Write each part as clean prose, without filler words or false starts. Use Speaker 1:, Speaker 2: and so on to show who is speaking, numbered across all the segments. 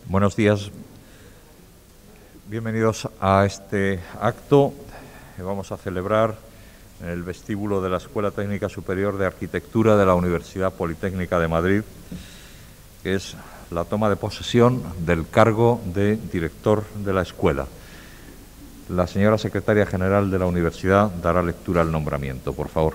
Speaker 1: Buenos días. Bienvenidos a este acto que vamos a celebrar en el vestíbulo de la Escuela Técnica Superior de Arquitectura de la Universidad Politécnica de Madrid, que es la toma de posesión del cargo de director de la escuela. La señora secretaria general de la universidad dará lectura al nombramiento, por favor.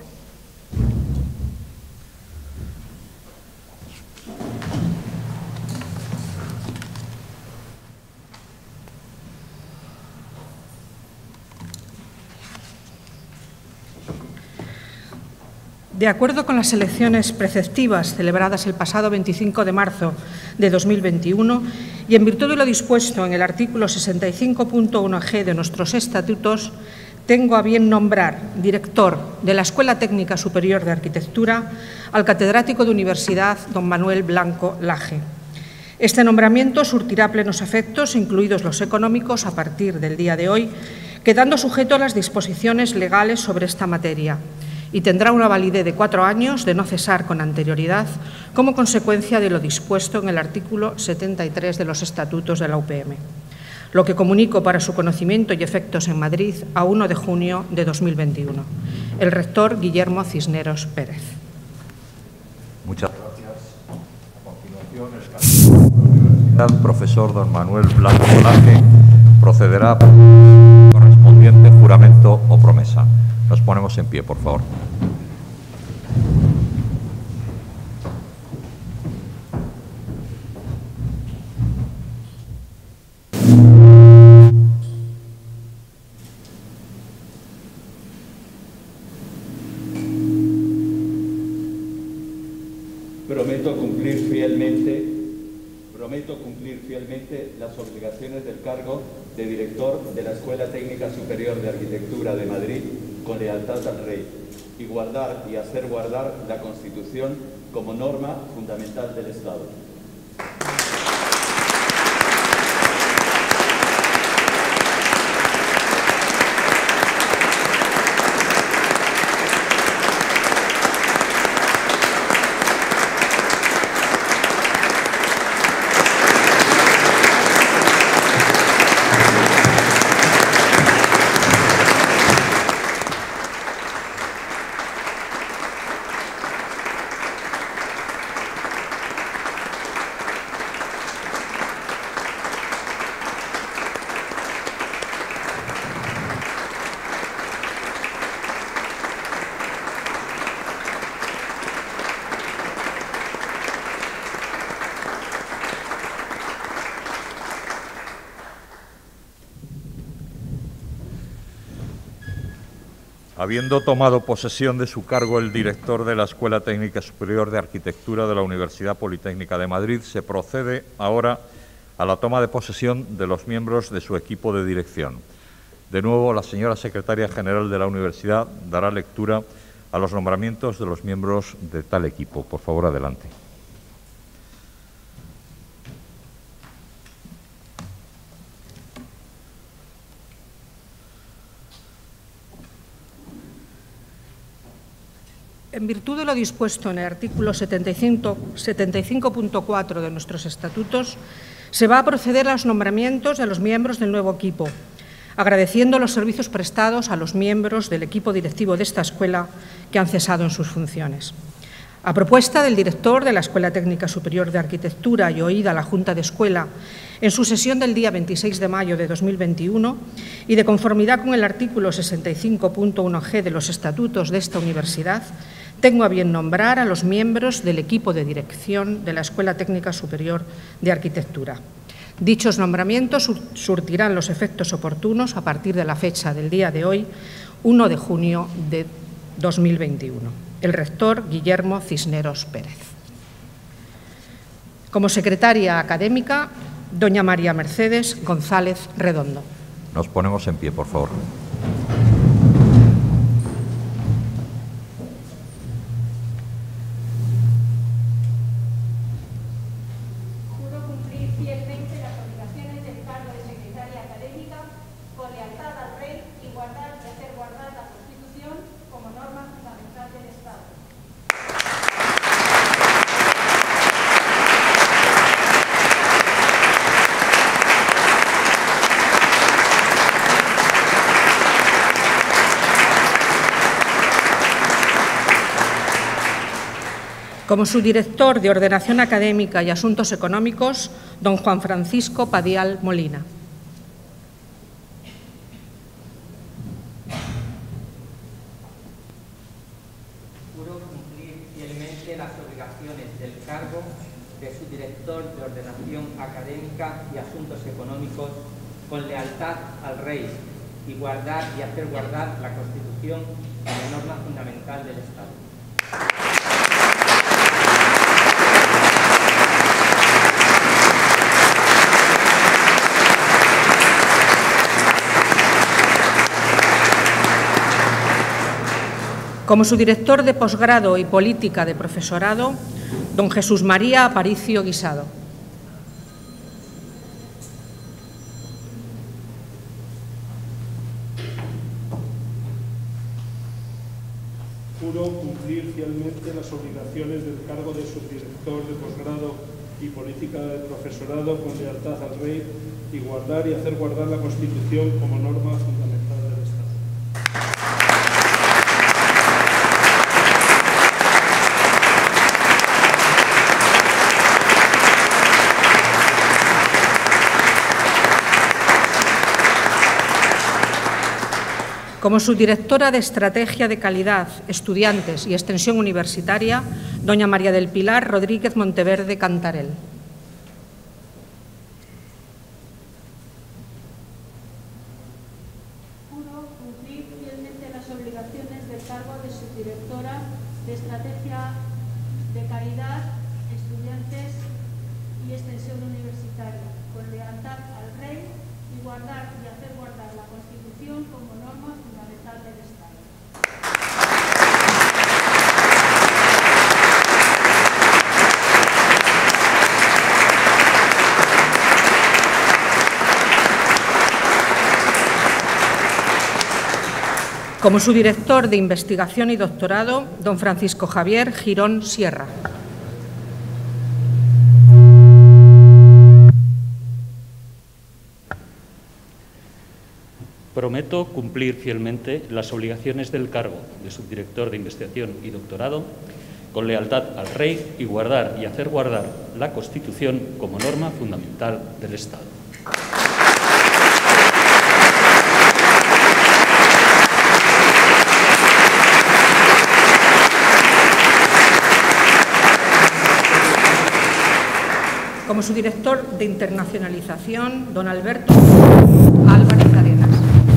Speaker 2: De acuerdo con las elecciones preceptivas celebradas el pasado 25 de marzo de 2021 y en virtud de lo dispuesto en el artículo 65.1g de nuestros estatutos, tengo a bien nombrar director de la Escuela Técnica Superior de Arquitectura al catedrático de Universidad don Manuel Blanco Laje. Este nombramiento surtirá plenos efectos, incluidos los económicos, a partir del día de hoy, quedando sujeto a las disposiciones legales sobre esta materia, y tendrá una validez de 4 años de no cesar con anterioridad como consecuencia de lo dispuesto en el artículo 73 de los estatutos de la UPM, lo que comunico para su conocimiento y efectos en Madrid a 1 de junio de 2021. El rector Guillermo Cisneros Pérez.
Speaker 1: Muchas gracias. A continuación, el catedrático de la Universidad, profesor don Manuel Blanco Laje, procederá por correspondiente juramento o promesa. Nos ponemos en pie, por favor.
Speaker 3: Prometo cumplir fielmente las obligaciones del cargo de director de la Escuela Técnica Superior de Arquitectura de Madrid con lealtad al Rey y guardar y hacer guardar la Constitución como norma fundamental del Estado.
Speaker 1: Habiendo tomado posesión de su cargo el director de la Escuela Técnica Superior de Arquitectura de la Universidad Politécnica de Madrid, se procede ahora a la toma de posesión de los miembros de su equipo de dirección. De nuevo, la señora secretaria general de la universidad dará lectura a los nombramientos de los miembros de tal equipo. Por favor, adelante.
Speaker 2: En virtud de lo dispuesto en el artículo 75.4 de nuestros estatutos, se va a proceder a los nombramientos de los miembros del nuevo equipo, agradeciendo los servicios prestados a los miembros del equipo directivo de esta escuela que han cesado en sus funciones. A propuesta del director de la Escuela Técnica Superior de Arquitectura y oída la Junta de Escuela en su sesión del día 26 de mayo de 2021 y de conformidad con el artículo 65.1g de los estatutos de esta universidad, tengo a bien nombrar a los miembros del equipo de dirección de la Escuela Técnica Superior de Arquitectura. Dichos nombramientos surtirán los efectos oportunos a partir de la fecha del día de hoy, 1 de junio de 2021. El rector Guillermo Cisneros Pérez. Como secretaria académica, doña María Mercedes González Redondo.
Speaker 1: Nos ponemos en pie, por favor.
Speaker 2: Como subdirector de Ordenación Académica y Asuntos Económicos, don Juan Francisco Padial Molina.
Speaker 4: Juro cumplir fielmente las obligaciones del cargo de subdirector de Ordenación Académica y Asuntos Económicos con lealtad al Rey y guardar y hacer guardar la Constitución como norma fundamental del Estado.
Speaker 2: Como subdirector de Posgrado y Política de Profesorado, don Jesús María Aparicio Guisado.
Speaker 5: Juro cumplir fielmente las obligaciones del cargo de subdirector de Posgrado y Política de Profesorado con lealtad al Rey y guardar y hacer guardar la Constitución como norma fundamental del Estado.
Speaker 2: Como subdirectora de Estrategia de Calidad, Estudiantes y Extensión Universitaria, doña María del Pilar Rodríguez Monteverde Cantarell.
Speaker 6: Juro cumplir fielmente las obligaciones del cargo de subdirectora de Estrategia de Calidad, Estudiantes y Extensión Universitaria, con lealtad al Rey y guardar y hacer guardar la Constitución como norma fundamental del Estado.
Speaker 2: Como subdirector de Investigación y Doctorado, don Francisco Javier Girón Sierra.
Speaker 7: Prometo cumplir fielmente las obligaciones del cargo de subdirector de Investigación y Doctorado con lealtad al Rey y guardar y hacer guardar la Constitución como norma fundamental del Estado.
Speaker 2: Como subdirector de Internacionalización, don Alberto Álvarez Arenas.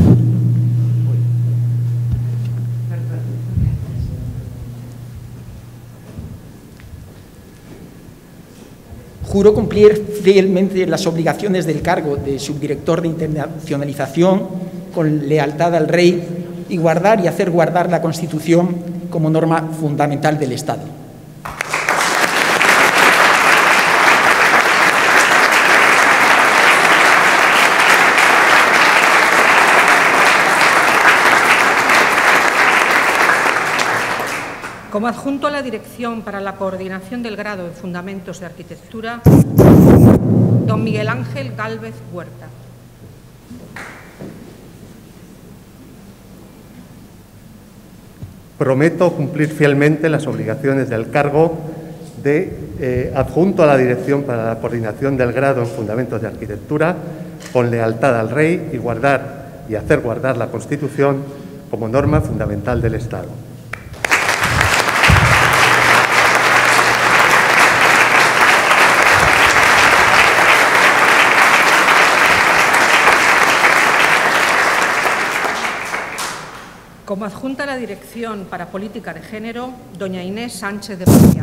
Speaker 8: Juro cumplir fielmente las obligaciones del cargo de subdirector de Internacionalización con lealtad al Rey y guardar y hacer guardar la Constitución como norma fundamental del Estado.
Speaker 2: Como adjunto a la Dirección para la Coordinación del Grado en Fundamentos de Arquitectura, don Miguel Ángel Gálvez Huerta.
Speaker 9: Prometo cumplir fielmente las obligaciones del cargo de adjunto a la Dirección para la Coordinación del Grado en Fundamentos de Arquitectura con lealtad al Rey y guardar y hacer guardar la Constitución como norma fundamental del Estado.
Speaker 2: Como adjunta a la Dirección para Política de Género, doña Inés Sánchez de María.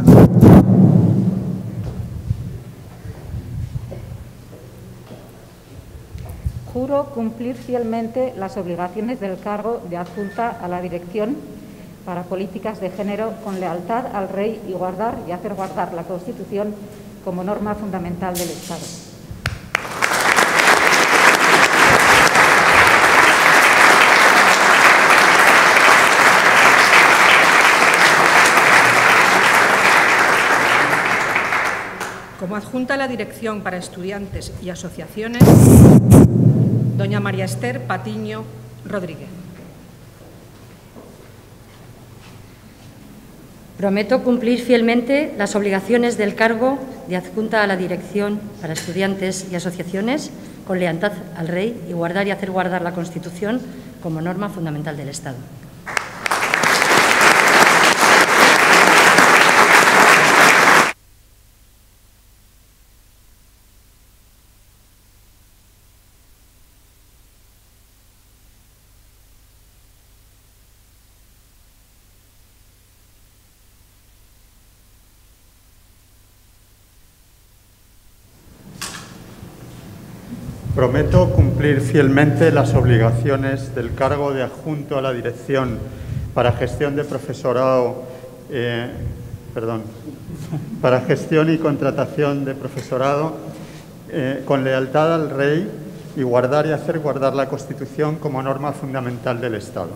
Speaker 10: Juro cumplir fielmente las obligaciones del cargo de adjunta a la Dirección para Políticas de Género con lealtad al Rey y guardar y hacer guardar la Constitución como norma fundamental del Estado.
Speaker 2: Como adjunta a la Dirección para Estudiantes y Asociaciones, doña María Esther Patiño Rodríguez.
Speaker 11: Prometo cumplir fielmente las obligaciones del cargo de adjunta a la Dirección para Estudiantes y Asociaciones con lealtad al Rey y guardar y hacer guardar la Constitución como norma fundamental del Estado.
Speaker 12: Prometo cumplir fielmente las obligaciones del cargo de adjunto a la Dirección para Gestión de Profesorado, para gestión y contratación de profesorado con lealtad al Rey y guardar y hacer guardar la Constitución como norma fundamental del Estado.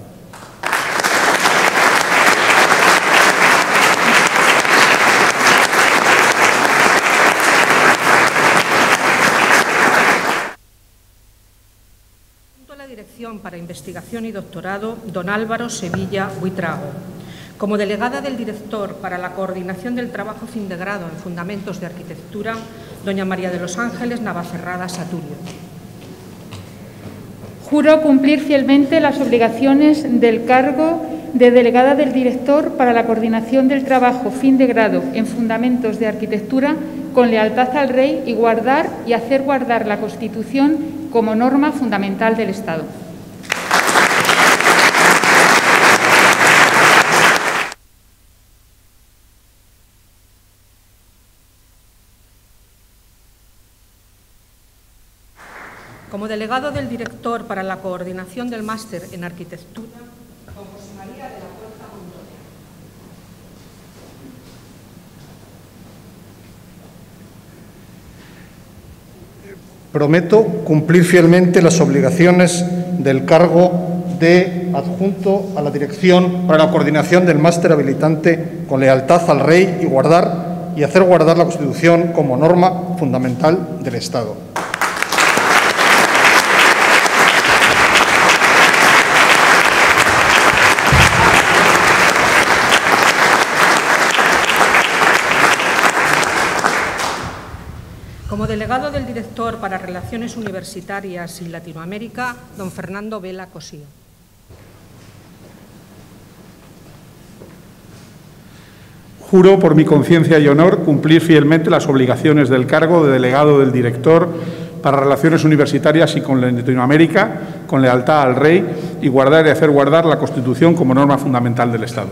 Speaker 2: Dirección para Investigación y Doctorado, don Álvaro Sevilla Buitrago. Como delegada del director para la coordinación del trabajo fin de grado en Fundamentos de Arquitectura, doña María de los Ángeles Navacerrada Saturio.
Speaker 13: Juro cumplir fielmente las obligaciones del cargo de delegada del director para la coordinación del trabajo fin de grado en Fundamentos de Arquitectura con lealtad al Rey y guardar y hacer guardar la Constitución como norma fundamental del Estado.
Speaker 2: Como delegado del director para la coordinación del máster en Arquitectura, don José María de la Puerta Montoya.
Speaker 14: Prometo cumplir fielmente las obligaciones del cargo de adjunto a la Dirección para la coordinación del máster habilitante con lealtad al Rey y guardar y hacer guardar la Constitución como norma fundamental del Estado.
Speaker 2: Como delegado del director para Relaciones Universitarias y Latinoamérica, don Fernando Vela Cosío.
Speaker 15: Juro por mi conciencia y honor cumplir fielmente las obligaciones del cargo de delegado del director para Relaciones Universitarias y con Latinoamérica, con lealtad al Rey y guardar y hacer guardar la Constitución como norma fundamental del Estado.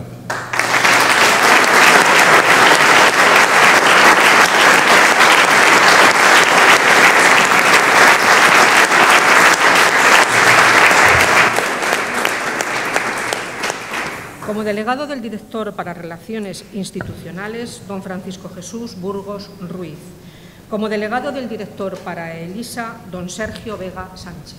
Speaker 2: Como delegado del director para Relaciones Institucionales, don Francisco Jesús Burgos Ruiz. Como delegado del director para ELISA, don Sergio Vega Sánchez.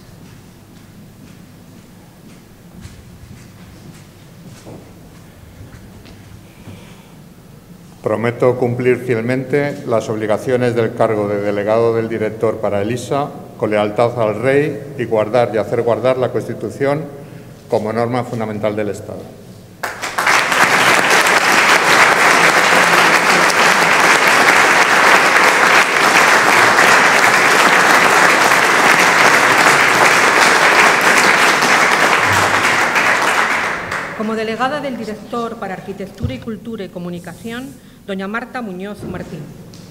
Speaker 12: Prometo cumplir fielmente las obligaciones del cargo de delegado del director para ELISA con lealtad al Rey y guardar y hacer guardar la Constitución como norma fundamental del Estado.
Speaker 2: Como delegada del director para Arquitectura y Cultura y Comunicación, doña Marta Muñoz Martín.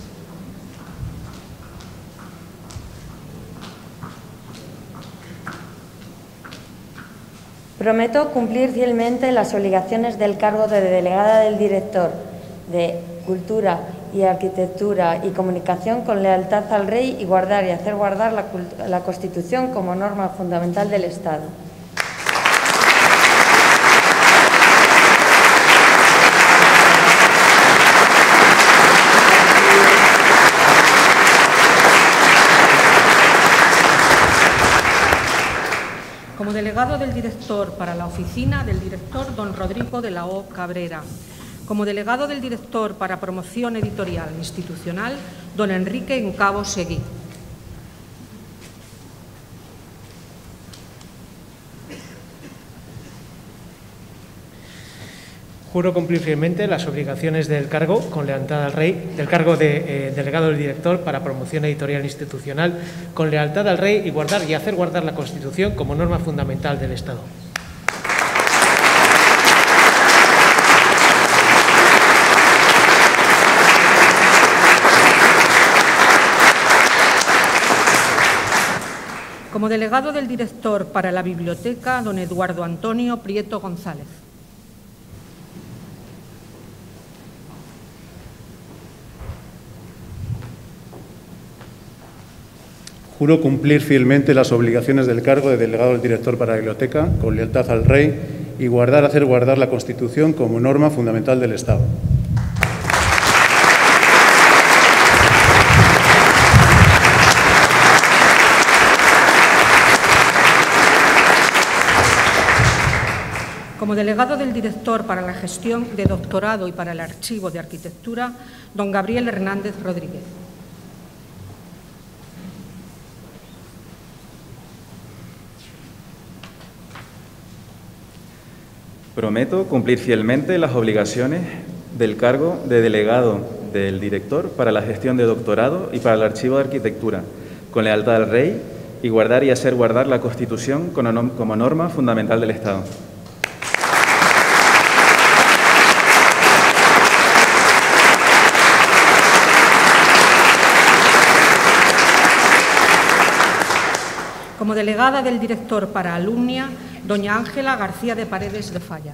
Speaker 16: Prometo cumplir fielmente las obligaciones del cargo de delegada del director de Cultura y Arquitectura y Comunicación con lealtad al Rey y guardar y hacer guardar la Constitución como norma fundamental del Estado.
Speaker 2: Como delegado del director para la oficina del director, don Rodrigo de la O. Cabrera. Como delegado del director para promoción editorial institucional, don Enrique Encabo Seguí.
Speaker 17: Juro cumplir fielmente las obligaciones del cargo con lealtad al Rey, del cargo de delegado del director para promoción editorial institucional, con lealtad al Rey y guardar y hacer guardar la Constitución como norma fundamental del Estado.
Speaker 2: Como delegado del director para la biblioteca, don Eduardo Antonio Prieto González.
Speaker 18: Juro cumplir fielmente las obligaciones del cargo de delegado del director para la biblioteca, con lealtad al Rey, y hacer guardar la Constitución como norma fundamental del Estado.
Speaker 2: Como delegado del director para la gestión de doctorado y para el archivo de arquitectura, don Gabriel Hernández Rodríguez.
Speaker 19: Prometo cumplir fielmente las obligaciones del cargo de delegado del director para la gestión de doctorado y para el archivo de arquitectura, con lealtad al Rey, y guardar y hacer guardar la Constitución como norma fundamental del Estado.
Speaker 2: Como delegada del director para Alumnia, doña Ángela García de Paredes de Falla.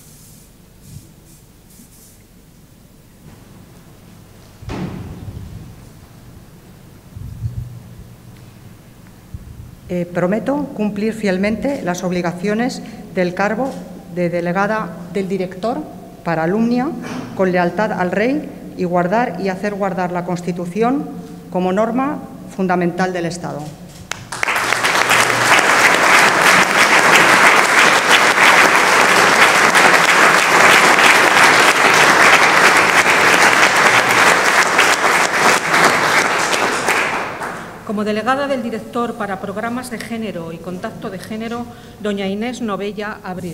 Speaker 20: Prometo cumplir fielmente las obligaciones del cargo de delegada del director para Alumnia, con lealtad al Rey, y guardar y hacer guardar la Constitución como norma fundamental del Estado.
Speaker 2: Como delegada del director para programas de género y contacto de género, doña Inés Novella Abril.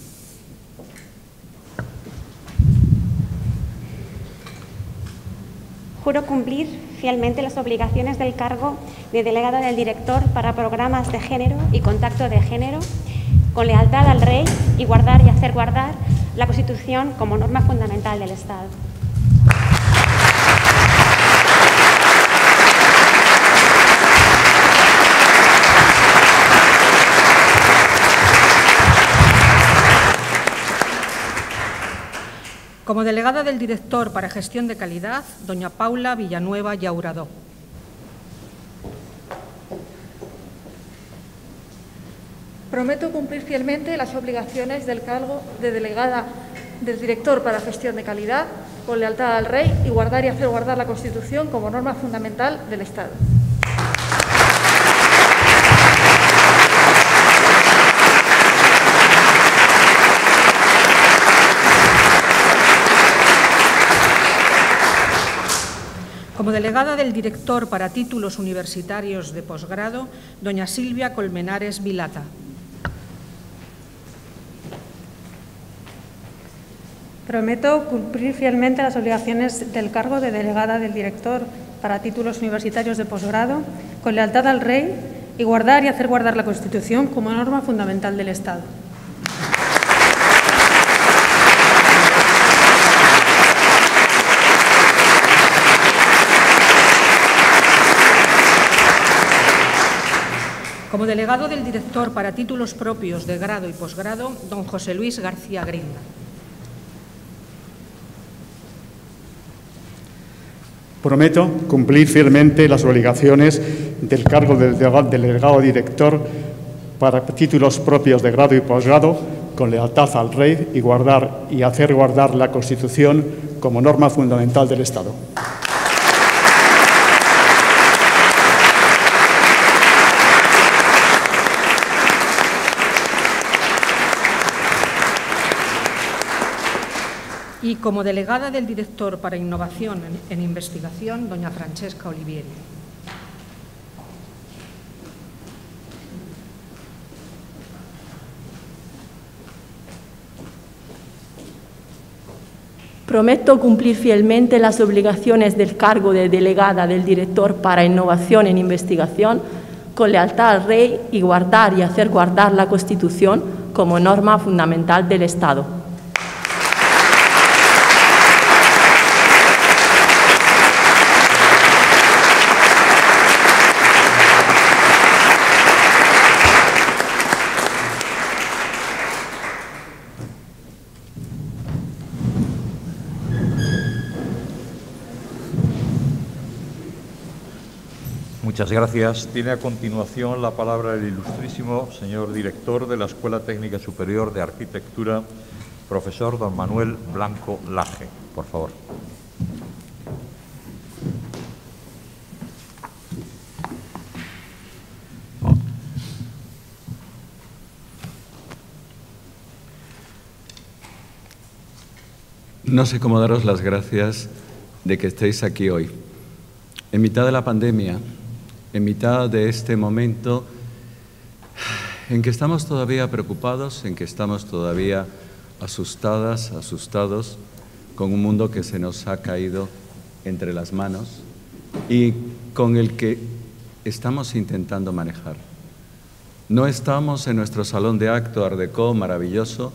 Speaker 21: Juro cumplir fielmente las obligaciones del cargo de delegada del director para programas de género y contacto de género, con lealtad al Rey, y guardar y hacer guardar la Constitución como norma fundamental del Estado.
Speaker 2: Como delegada del director para gestión de calidad, doña Paula Villanueva Llauradó.
Speaker 22: Prometo cumplir fielmente las obligaciones del cargo de delegada del director para gestión de calidad, con lealtad al Rey, y guardar y hacer guardar la Constitución como norma fundamental del Estado.
Speaker 2: Como delegada del director para títulos universitarios de posgrado, doña Silvia Colmenares Vilata.
Speaker 23: Prometo cumplir fielmente las obligaciones del cargo de delegada del director para títulos universitarios de posgrado, con lealtad al Rey, y guardar y hacer guardar la Constitución como norma fundamental del Estado.
Speaker 2: Como delegado del director para títulos propios de grado y posgrado, don José Luis García Grinda.
Speaker 15: Prometo cumplir fielmente las obligaciones del cargo del delegado director para títulos propios de grado y posgrado, con lealtad al Rey, y guardar y hacer guardar la Constitución como norma fundamental del Estado.
Speaker 2: Y como delegada del director para Innovación en Investigación, doña Francesca Olivieri.
Speaker 1: Prometo cumplir fielmente las obligaciones del cargo de delegada del director para Innovación en Investigación con lealtad al Rey y guardar y hacer guardar la Constitución como norma fundamental del Estado.
Speaker 3: Muchas gracias. Tiene a continuación la palabra el ilustrísimo señor director de la Escuela Técnica Superior de Arquitectura, profesor don Manuel Blanco Laje. Por favor.
Speaker 4: No sé cómo daros las gracias de que estéis aquí hoy. En mitad de la pandemia, en mitad de este momento en que estamos todavía preocupados, en que estamos todavía asustadas, asustados, con un mundo que se nos ha caído entre las manos y con el que estamos intentando manejar. No estamos en nuestro salón de acto Art Deco maravilloso,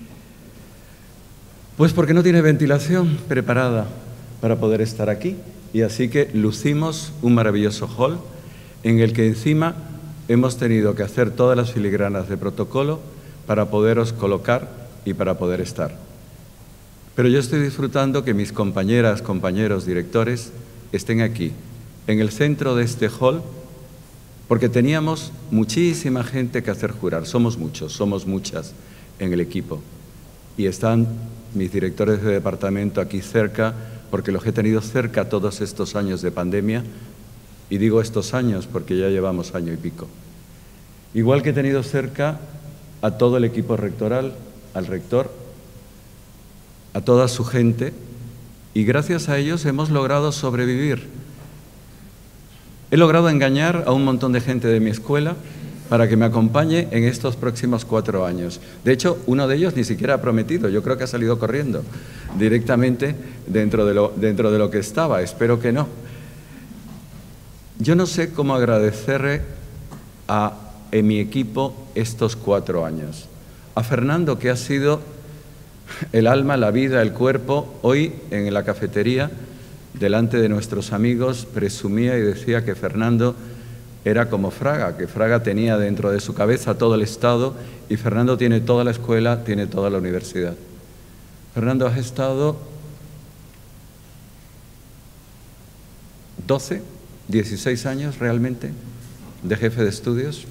Speaker 4: pues porque no tiene ventilación preparada para poder estar aquí, y así que lucimos un maravilloso hall en el que encima hemos tenido que hacer todas las filigranas de protocolo para poderos colocar y para poder estar. Pero yo estoy disfrutando que mis compañeras, compañeros, directores estén aquí, en el centro de este hall, porque teníamos muchísima gente que hacer jurar. Somos muchos, somos muchas en el equipo. Y están mis directores de departamento aquí cerca, porque los he tenido cerca todos estos años de pandemia. Y digo estos años porque ya llevamos año y pico. Igual que he tenido cerca a todo el equipo rectoral, al rector, a toda su gente, y gracias a ellos hemos logrado sobrevivir. He logrado engañar a un montón de gente de mi escuela para que me acompañe en estos próximos 4 años. De hecho, uno de ellos ni siquiera ha prometido, yo creo que ha salido corriendo directamente dentro de lo que estaba, espero que no. Yo no sé cómo agradecerle a mi equipo estos 4 años. A Fernando, que ha sido el alma, la vida, el cuerpo. Hoy en la cafetería, delante de nuestros amigos, presumía y decía que Fernando era como Fraga, que Fraga tenía dentro de su cabeza todo el Estado y Fernando tiene toda la escuela, tiene toda la universidad. Fernando, has estado 16 años realmente de jefe de estudios.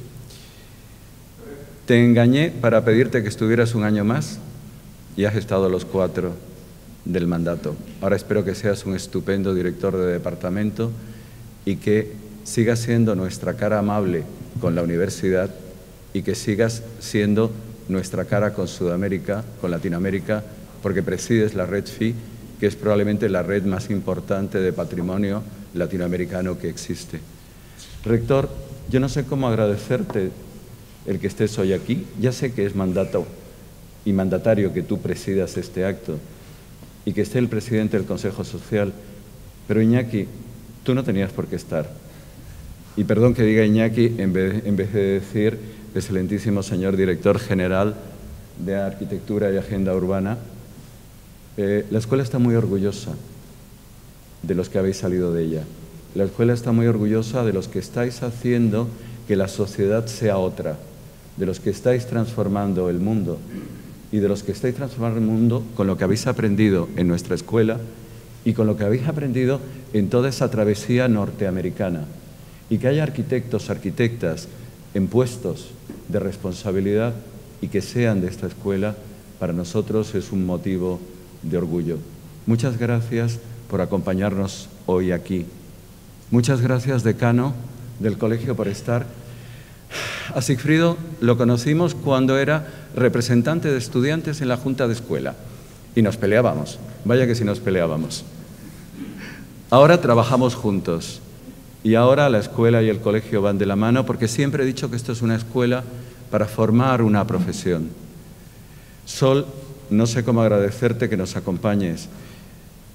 Speaker 4: Te engañé para pedirte que estuvieras un año más y has estado los 4 del mandato. Ahora espero que seas un estupendo director de departamento y que sigas siendo nuestra cara amable con la universidad y que sigas siendo nuestra cara con Sudamérica, con Latinoamérica, porque presides la red FI, que es probablemente la red más importante de patrimonio latinoamericano que existe. Rector, yo no sé cómo agradecerte el que estés hoy aquí. Ya sé que es mandato y mandatario que tú presidas este acto y que esté el presidente del Consejo Social, pero Iñaki, tú no tenías por qué estar. Y perdón que diga Iñaki en vez de decir excelentísimo señor director general de Arquitectura y Agenda Urbana. La escuela está muy orgullosa de los que habéis salido de ella. La escuela está muy orgullosa de los que estáis haciendo que la sociedad sea otra, de los que estáis transformando el mundo y de los que estáis transformando el mundo con lo que habéis aprendido en nuestra escuela y con lo que habéis aprendido en toda esa travesía norteamericana. Y que haya arquitectos, arquitectas en puestos de responsabilidad y que sean de esta escuela, para nosotros es un motivo de orgullo. Muchas gracias por acompañarnos hoy aquí. Muchas gracias, decano del colegio, por estar. A Sigfrido lo conocimos cuando era representante de estudiantes en la junta de escuela y nos peleábamos, vaya que si nos peleábamos. Ahora trabajamos juntos y ahora la escuela y el colegio van de la mano porque siempre he dicho que esto es una escuela para formar una profesión. Sol, no sé cómo agradecerte que nos acompañes.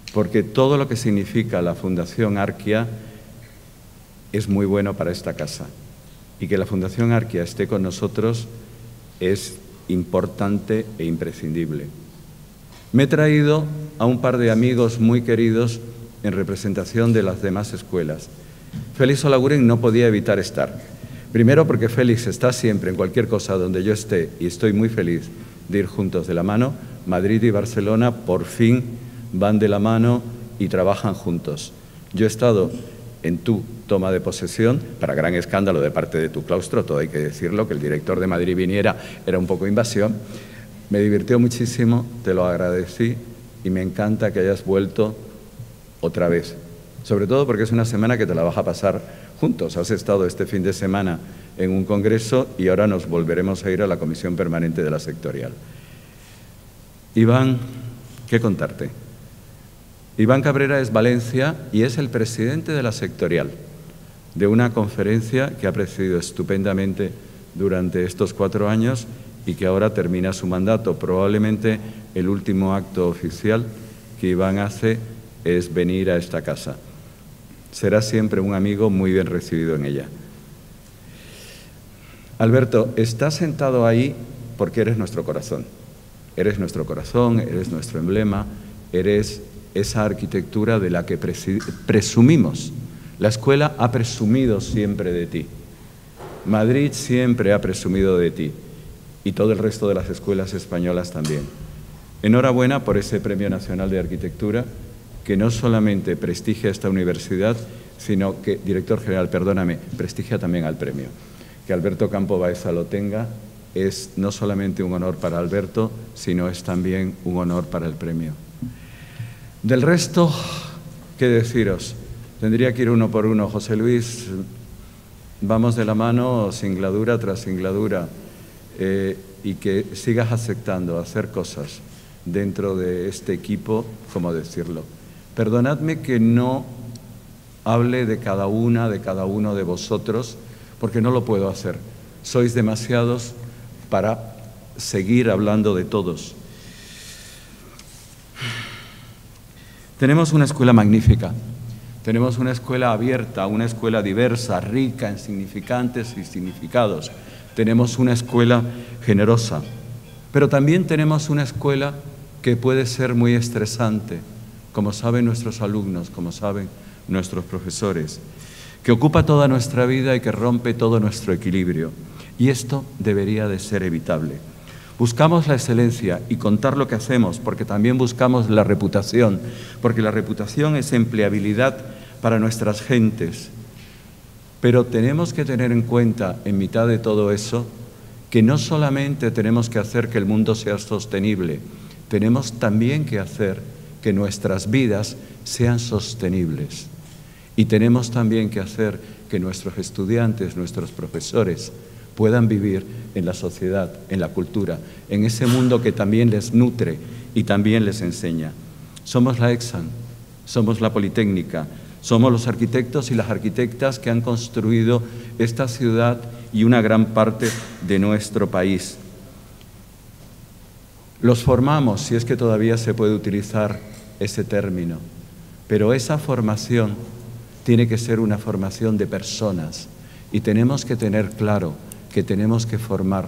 Speaker 4: porque todo lo que significa la Fundación Arquia es muy bueno para esta casa. Y que la Fundación Arquia esté con nosotros es importante e imprescindible. Me he traído a un par de amigos muy queridos en representación de las demás escuelas. Félix Olaguren no podía evitar estar. Primero porque Félix está siempre en cualquier cosa donde yo esté y estoy muy feliz de ir juntos de la mano. Madrid y Barcelona por fin van de la mano y trabajan juntos. Yo he estado en tu toma de posesión, para gran escándalo de parte de tu claustro, todo hay que decirlo, que el director de Madrid viniera era un poco invasión. Me divirtió muchísimo, te lo agradecí y me encanta que hayas vuelto otra vez. Sobre todo porque es una semana que te la vas a pasar juntos. Has estado este fin de semana en un congreso y ahora nos volveremos a ir a la Comisión Permanente de la Sectorial. Iván, ¿qué contarte? Iván Cabrera es Valencia y es el presidente de la Sectorial, de una conferencia que ha presidido estupendamente durante estos 4 años y que ahora termina su mandato. Probablemente el último acto oficial que Iván hace es venir a esta casa. Será siempre un amigo muy bien recibido en ella. Alberto, estás sentado ahí porque eres nuestro corazón. Eres nuestro corazón, eres nuestro emblema, eres esa arquitectura de la que presumimos. La escuela ha presumido siempre de ti. Madrid siempre ha presumido de ti y todo el resto de las escuelas españolas también. Enhorabuena por ese Premio Nacional de Arquitectura que no solamente prestigia esta universidad, sino que, director general, perdóname, prestigia también al premio. Que Alberto Campo Baeza lo tenga es no solamente un honor para Alberto, sino es también un honor para el premio. Del resto, ¿qué deciros? Tendría que ir uno por uno. José Luis, vamos de la mano singladura tras singladura y que sigas aceptando hacer cosas dentro de este equipo, ¿cómo decirlo? Perdonadme que no hable de cada uno de vosotros, porque no lo puedo hacer. Sois demasiados para seguir hablando de todos. Tenemos una escuela magnífica, tenemos una escuela abierta, una escuela diversa, rica en significantes y significados. Tenemos una escuela generosa, pero también tenemos una escuela que puede ser muy estresante, como saben nuestros alumnos, como saben nuestros profesores, que ocupa toda nuestra vida y que rompe todo nuestro equilibrio. Y esto debería de ser evitable. Buscamos la excelencia y contar lo que hacemos, porque también buscamos la reputación, porque la reputación es empleabilidad para nuestras gentes. Pero tenemos que tener en cuenta, en mitad de todo eso, que no solamente tenemos que hacer que el mundo sea sostenible, tenemos también que hacer que nuestras vidas sean sostenibles. Y tenemos también que hacer que nuestros estudiantes, nuestros profesores, puedan vivir en la sociedad, en la cultura, en ese mundo que también les nutre y también les enseña. Somos la EXAN, somos la Politécnica, somos los arquitectos y las arquitectas que han construido esta ciudad y una gran parte de nuestro país. Los formamos, si es que todavía se puede utilizar ese término, pero esa formación tiene que ser una formación de personas y tenemos que tener claro que tenemos que formar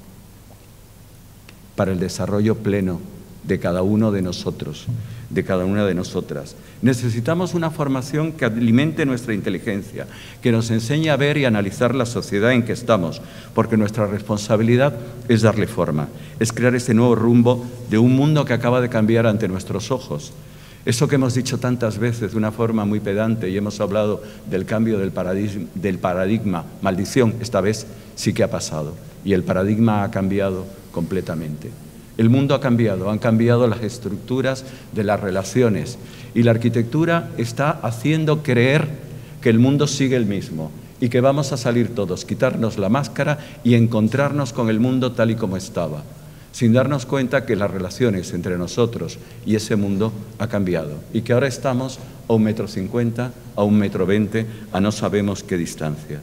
Speaker 4: para el desarrollo pleno de cada uno de nosotros, de cada una de nosotras. Necesitamos una formación que alimente nuestra inteligencia, que nos enseñe a ver y analizar la sociedad en que estamos, porque nuestra responsabilidad es darle forma, es crear ese nuevo rumbo de un mundo que acaba de cambiar ante nuestros ojos. Eso que hemos dicho tantas veces de una forma muy pedante y hemos hablado del cambio del paradigma, maldición, esta vez sí que ha pasado y el paradigma ha cambiado completamente. El mundo ha cambiado, han cambiado las estructuras de las relaciones y la arquitectura está haciendo creer que el mundo sigue el mismo y que vamos a salir todos, quitarnos la máscara y encontrarnos con el mundo tal y como estaba, sin darnos cuenta que las relaciones entre nosotros y ese mundo ha cambiado y que ahora estamos a 1,50 m, a 1,20 m, a no sabemos qué distancia.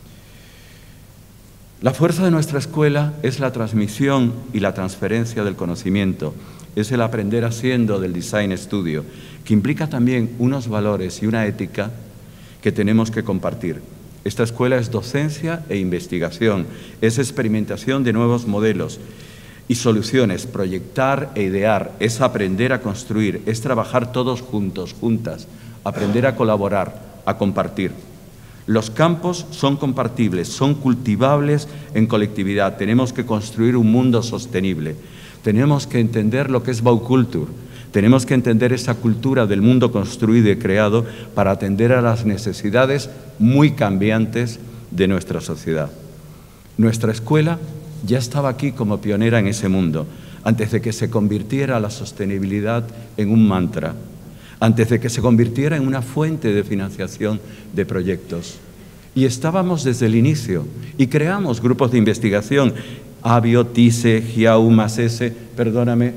Speaker 4: La fuerza de nuestra escuela es la transmisión y la transferencia del conocimiento, es el aprender haciendo del Design Studio, que implica también unos valores y una ética que tenemos que compartir. Esta escuela es docencia e investigación, es experimentación de nuevos modelos y soluciones, proyectar e idear, es aprender a construir, es trabajar todos juntos, juntas, aprender a colaborar, a compartir. Los campos son compartibles, son cultivables en colectividad. Tenemos que construir un mundo sostenible. Tenemos que entender lo que es Baukultur. Tenemos que entender esa cultura del mundo construido y creado para atender a las necesidades muy cambiantes de nuestra sociedad. Nuestra escuela ya estaba aquí como pionera en ese mundo, antes de que se convirtiera la sostenibilidad en un mantra, antes de que se convirtiera en una fuente de financiación de proyectos. Y estábamos desde el inicio y creamos grupos de investigación, Avio, TICE, GIAU, MASESE, perdóname,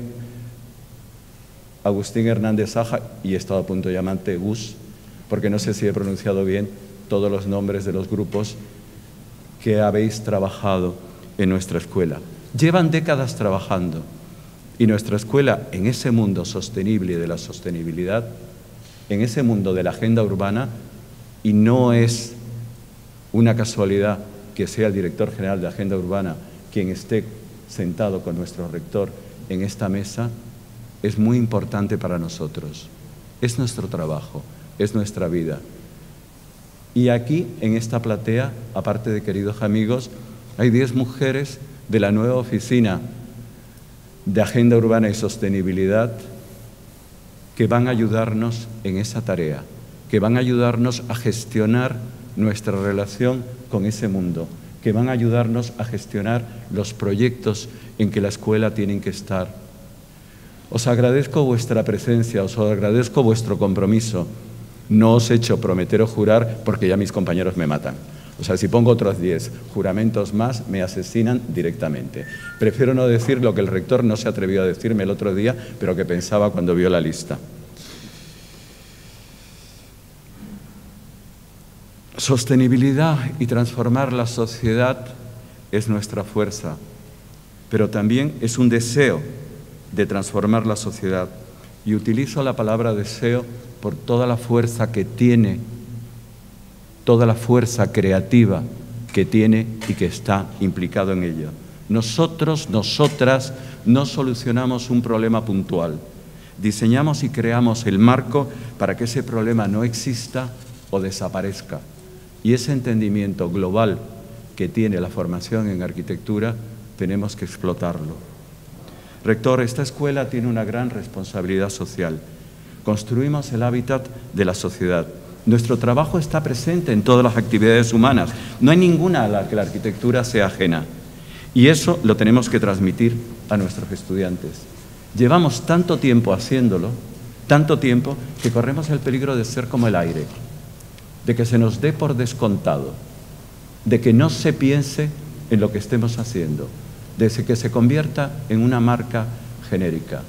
Speaker 4: Agustín Hernández Saja, y he estado a punto de llamarte Gus, porque no sé si he pronunciado bien todos los nombres de los grupos que habéis trabajado en nuestra escuela. Llevan décadas trabajando y nuestra escuela en ese mundo sostenible y de la sostenibilidad, en ese mundo de la agenda urbana, y no es una casualidad que sea el director general de Agenda Urbana quien esté sentado con nuestro rector en esta mesa, es muy importante para nosotros. Es nuestro trabajo, es nuestra vida. Y aquí, en esta platea, aparte de queridos amigos, hay 10 mujeres de la nueva oficina de Agenda Urbana y Sostenibilidad que van a ayudarnos en esa tarea, que van a ayudarnos a gestionar nuestra relación con ese mundo, que van a ayudarnos a gestionar los proyectos en que la escuela tiene que estar. Os agradezco vuestra presencia, os agradezco vuestro compromiso. No os he hecho prometer o jurar porque ya mis compañeros me matan. O sea, si pongo otros 10 juramentos más, me asesinan directamente. Prefiero no decir lo que el rector no se atrevió a decirme el otro día, pero que pensaba cuando vio la lista. Sostenibilidad y transformar la sociedad es nuestra fuerza, pero también es un deseo de transformar la sociedad. Y utilizo la palabra deseo por toda la fuerza que tiene, toda la fuerza creativa que tiene y que está implicado en ello. Nosotros, nosotras, no solucionamos un problema puntual. Diseñamos y creamos el marco para que ese problema no exista o desaparezca. Y ese entendimiento global que tiene la formación en arquitectura, tenemos que explotarlo. Rector, esta escuela tiene una gran responsabilidad social. Construimos el hábitat de la sociedad. Nuestro trabajo está presente en todas las actividades humanas. No hay ninguna a la que la arquitectura sea ajena. Y eso lo tenemos que transmitir a nuestros estudiantes. Llevamos tanto tiempo haciéndolo, tanto tiempo, que corremos el peligro de ser como el aire, de que se nos dé por descontado, de que no se piense en lo que estemos haciendo, de que se convierta en una marca genérica.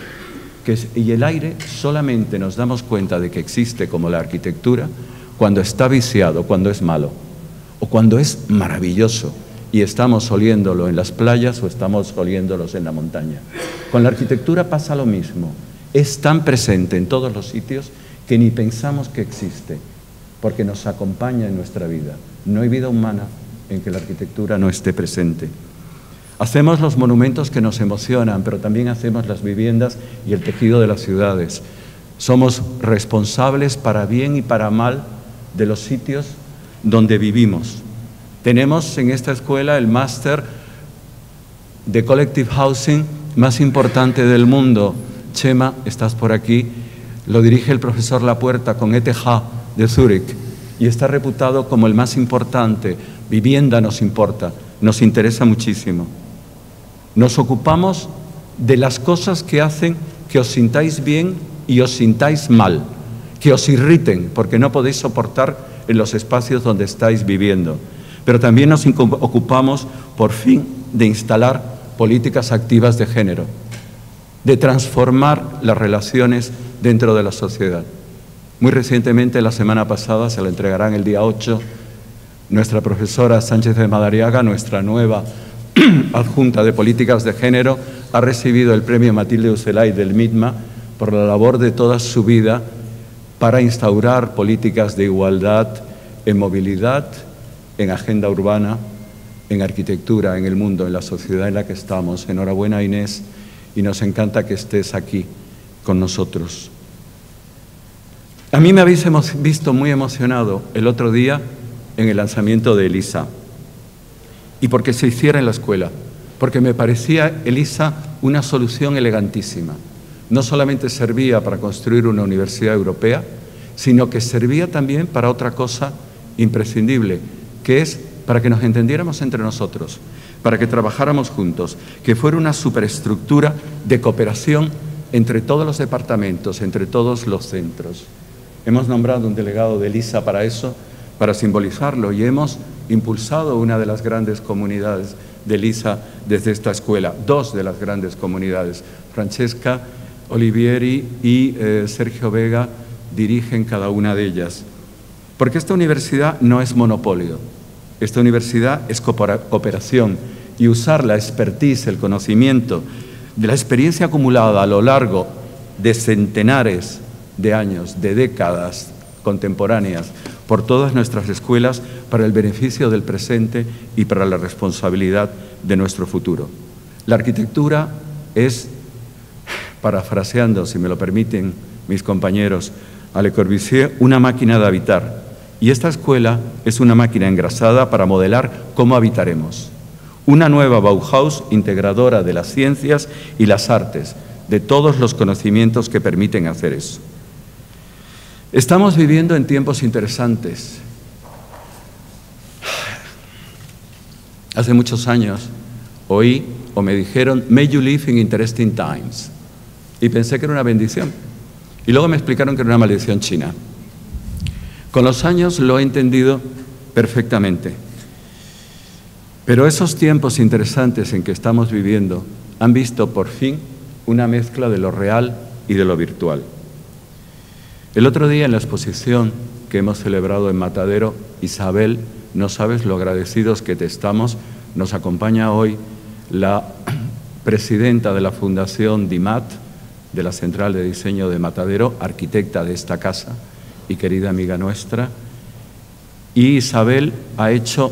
Speaker 4: Y el aire solamente nos damos cuenta de que existe como la arquitectura cuando está viciado, cuando es malo, o cuando es maravilloso y estamos oliéndolo en las playas o estamos oliéndolos en la montaña. Con la arquitectura pasa lo mismo. Es tan presente en todos los sitios que ni pensamos que existe, porque nos acompaña en nuestra vida. No hay vida humana en que la arquitectura no esté presente. Hacemos los monumentos que nos emocionan, pero también hacemos las viviendas y el tejido de las ciudades. Somos responsables para bien y para mal de los sitios donde vivimos. Tenemos en esta escuela el máster de Collective Housing más importante del mundo. Chema, estás por aquí. Lo dirige el profesor Lapuerta con ETH de Zúrich y está reputado como el más importante. Vivienda nos importa, nos interesa muchísimo. Nos ocupamos de las cosas que hacen que os sintáis bien y os sintáis mal, que os irriten porque no podéis soportar en los espacios donde estáis viviendo. Pero también nos ocupamos, por fin, de instalar políticas activas de género, de transformar las relaciones dentro de la sociedad. Muy recientemente, la semana pasada, se lo entregarán el día 8, nuestra profesora Sánchez de Madariaga, nuestra nueva adjunta de políticas de género, ha recibido el premio Matilde Ucelay del MITMA por la labor de toda su vida para instaurar políticas de igualdad en movilidad, en agenda urbana, en arquitectura, en el mundo, en la sociedad en la que estamos. Enhorabuena, Inés, y nos encanta que estés aquí con nosotros. A mí me habéis visto muy emocionado el otro día en el lanzamiento de ELISA, y porque se hiciera en la escuela, porque me parecía ELISA una solución elegantísima. No solamente servía para construir una universidad europea, sino que servía también para otra cosa imprescindible, que es para que nos entendiéramos entre nosotros, para que trabajáramos juntos, que fuera una superestructura de cooperación entre todos los departamentos, entre todos los centros. Hemos nombrado un delegado de ELISA para eso, para simbolizarlo, y hemos impulsado una de las grandes comunidades de ELISA desde esta escuela, dos de las grandes comunidades. Francesca Olivieri y Sergio Vega dirigen cada una de ellas. Porque esta universidad no es monopolio, esta universidad es cooperación, y usar la expertise, el conocimiento, de la experiencia acumulada a lo largo de centenares de años, de décadas contemporáneas, por todas nuestras escuelas, para el beneficio del presente y para la responsabilidad de nuestro futuro. La arquitectura es, parafraseando, si me lo permiten mis compañeros, a Le Corbusier, una máquina de habitar. Y esta escuela es una máquina engrasada para modelar cómo habitaremos. Una nueva Bauhaus integradora de las ciencias y las artes, de todos los conocimientos que permiten hacer eso. Estamos viviendo en tiempos interesantes. Hace muchos años oí o me dijeron, "May you live in interesting times", y pensé que era una bendición. Y luego me explicaron que era una maldición china. Con los años lo he entendido perfectamente. Pero esos tiempos interesantes en que estamos viviendo han visto por fin una mezcla de lo real y de lo virtual. El otro día en la exposición que hemos celebrado en Matadero, Isabel, no sabes lo agradecidos que te estamos, nos acompaña hoy la presidenta de la Fundación DIMAT, de la Central de Diseño de Matadero, arquitecta de esta casa y querida amiga nuestra. Y Isabel ha hecho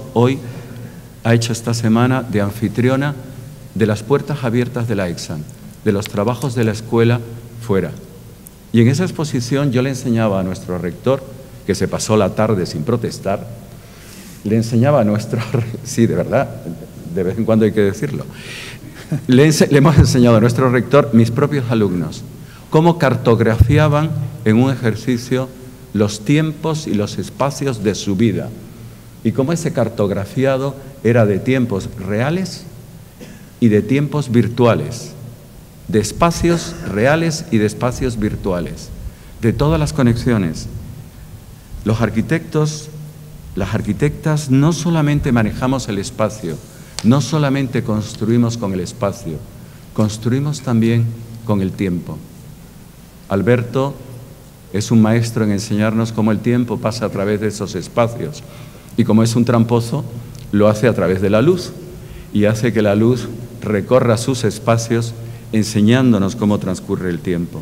Speaker 4: esta semana de anfitriona de las puertas abiertas de la EXAN, de los trabajos de la escuela fuera. Y en esa exposición yo le enseñaba a nuestro rector, que se pasó la tarde sin protestar, le enseñaba a nuestro... Sí, de verdad, de vez en cuando hay que decirlo. Le hemos enseñado a nuestro rector, mis propios alumnos, cómo cartografiaban en un ejercicio los tiempos y los espacios de su vida, y cómo ese cartografiado era de tiempos reales y de tiempos virtuales, de espacios reales y de espacios virtuales, de todas las conexiones. Los arquitectos, las arquitectas, no solamente manejamos el espacio, no solamente construimos con el espacio, construimos también con el tiempo. Alberto es un maestro en enseñarnos cómo el tiempo pasa a través de esos espacios, y como es un tramposo, lo hace a través de la luz, y hace que la luz recorra sus espacios enseñándonos cómo transcurre el tiempo.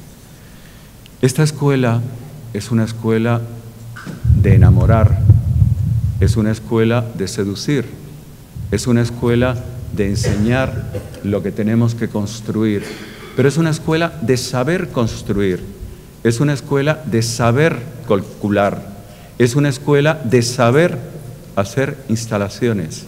Speaker 4: Esta escuela es una escuela de enamorar, es una escuela de seducir, es una escuela de enseñar lo que tenemos que construir, pero es una escuela de saber construir, es una escuela de saber calcular, es una escuela de saber hacer instalaciones.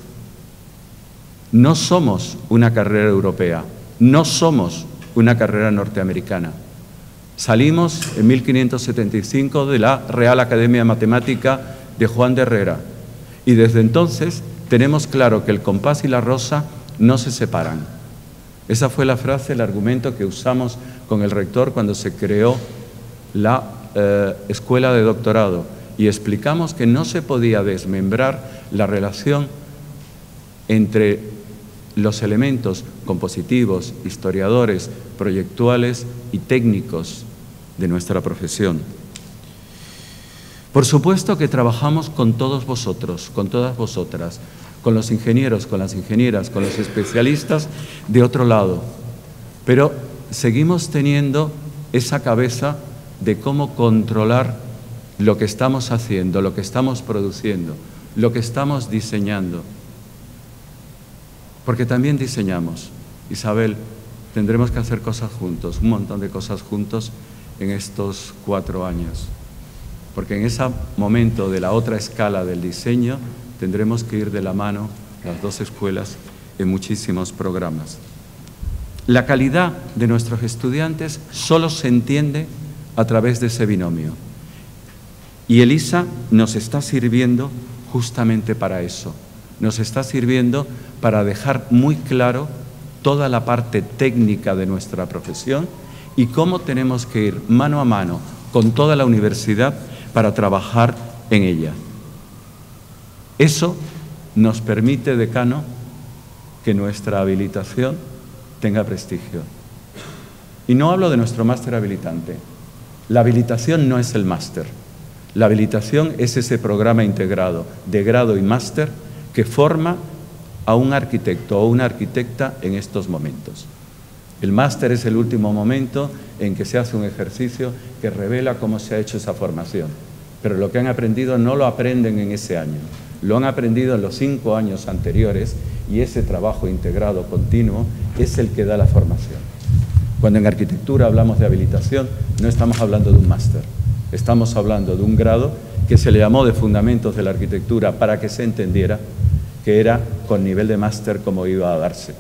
Speaker 4: No somos una carrera europea, no somos una carrera norteamericana. Salimos en 1575 de la Real Academia Matemática de Juan de Herrera, y desde entonces tenemos claro que el compás y la rosa no se separan. Esa fue la frase, el argumento que usamos con el rector cuando se creó la escuela de doctorado, y explicamos que no se podía desmembrar la relación entre los elementos compositivos, historiadores, proyectuales y técnicos de nuestra profesión. Por supuesto que trabajamos con todos vosotros, con todas vosotras, con los ingenieros, con las ingenieras, con los especialistas de otro lado, pero seguimos teniendo esa cabeza de cómo controlar lo que estamos haciendo, lo que estamos produciendo, lo que estamos diseñando. Porque también diseñamos. Isabel, tendremos que hacer cosas juntos, un montón de cosas juntos en estos 4 años. Porque en ese momento de la otra escala del diseño tendremos que ir de la mano, las 2 escuelas, en muchísimos programas. La calidad de nuestros estudiantes solo se entiende a través de ese binomio. Y ELISA nos está sirviendo justamente para eso. Nos está sirviendo para dejar muy claro toda la parte técnica de nuestra profesión y cómo tenemos que ir mano a mano con toda la universidad para trabajar en ella. Eso nos permite, decano, que nuestra habilitación tenga prestigio. Y no hablo de nuestro máster habilitante. La habilitación no es el máster. La habilitación es ese programa integrado de grado y máster que forma a un arquitecto o una arquitecta en estos momentos. El máster es el último momento en que se hace un ejercicio que revela cómo se ha hecho esa formación. Pero lo que han aprendido no lo aprenden en ese año, lo han aprendido en los 5 años anteriores y ese trabajo integrado continuo es el que da la formación. Cuando en arquitectura hablamos de habilitación, no estamos hablando de un máster, estamos hablando de un grado que se le llamó de Fundamentos de la Arquitectura para que se entendiera que era con nivel de máster como iba a darse.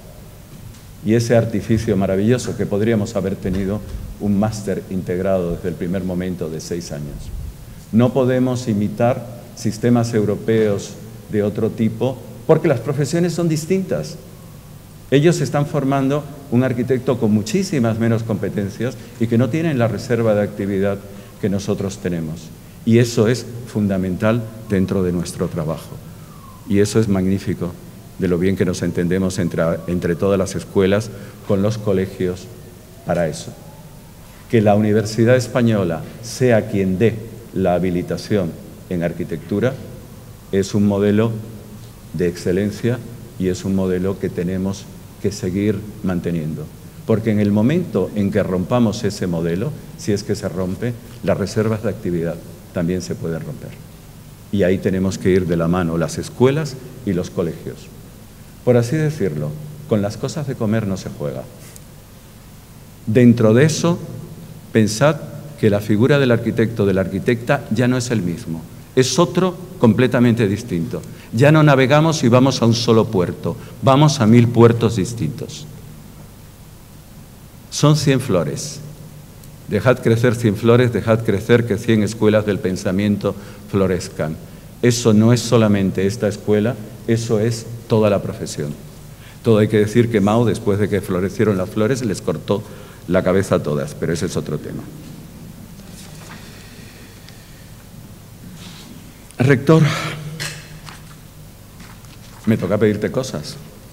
Speaker 4: Y ese artificio maravilloso que podríamos haber tenido un máster integrado desde el primer momento de 6 años. No podemos imitar sistemas europeos de otro tipo porque las profesiones son distintas. Ellos están formando un arquitecto con muchísimas menos competencias y que no tienen la reserva de actividad que nosotros tenemos. Y eso es fundamental dentro de nuestro trabajo. Y eso es magnífico, de lo bien que nos entendemos entre todas las escuelas, con los colegios, para eso. Que la Universidad Española sea quien dé la habilitación en arquitectura es un modelo de excelencia y es un modelo que tenemos que seguir manteniendo. Porque en el momento en que rompamos ese modelo, si es que se rompe, las reservas de actividad también se pueden romper. Y ahí tenemos que ir de la mano las escuelas y los colegios. Por así decirlo, con las cosas de comer no se juega. Dentro de eso, pensad que la figura del arquitecto, de la arquitecta, ya no es el mismo. Es otro completamente distinto. Ya no navegamos y vamos a un solo puerto, vamos a 1000 puertos distintos. Son 100 flores. Dejad crecer 100 flores, dejad crecer que 100 escuelas del pensamiento florezcan. Eso no es solamente esta escuela, eso es toda la profesión. Todo hay que decir que Mao, después de que florecieron las flores, les cortó la cabeza a todas, pero ese es otro tema. Rector, me toca pedirte cosas.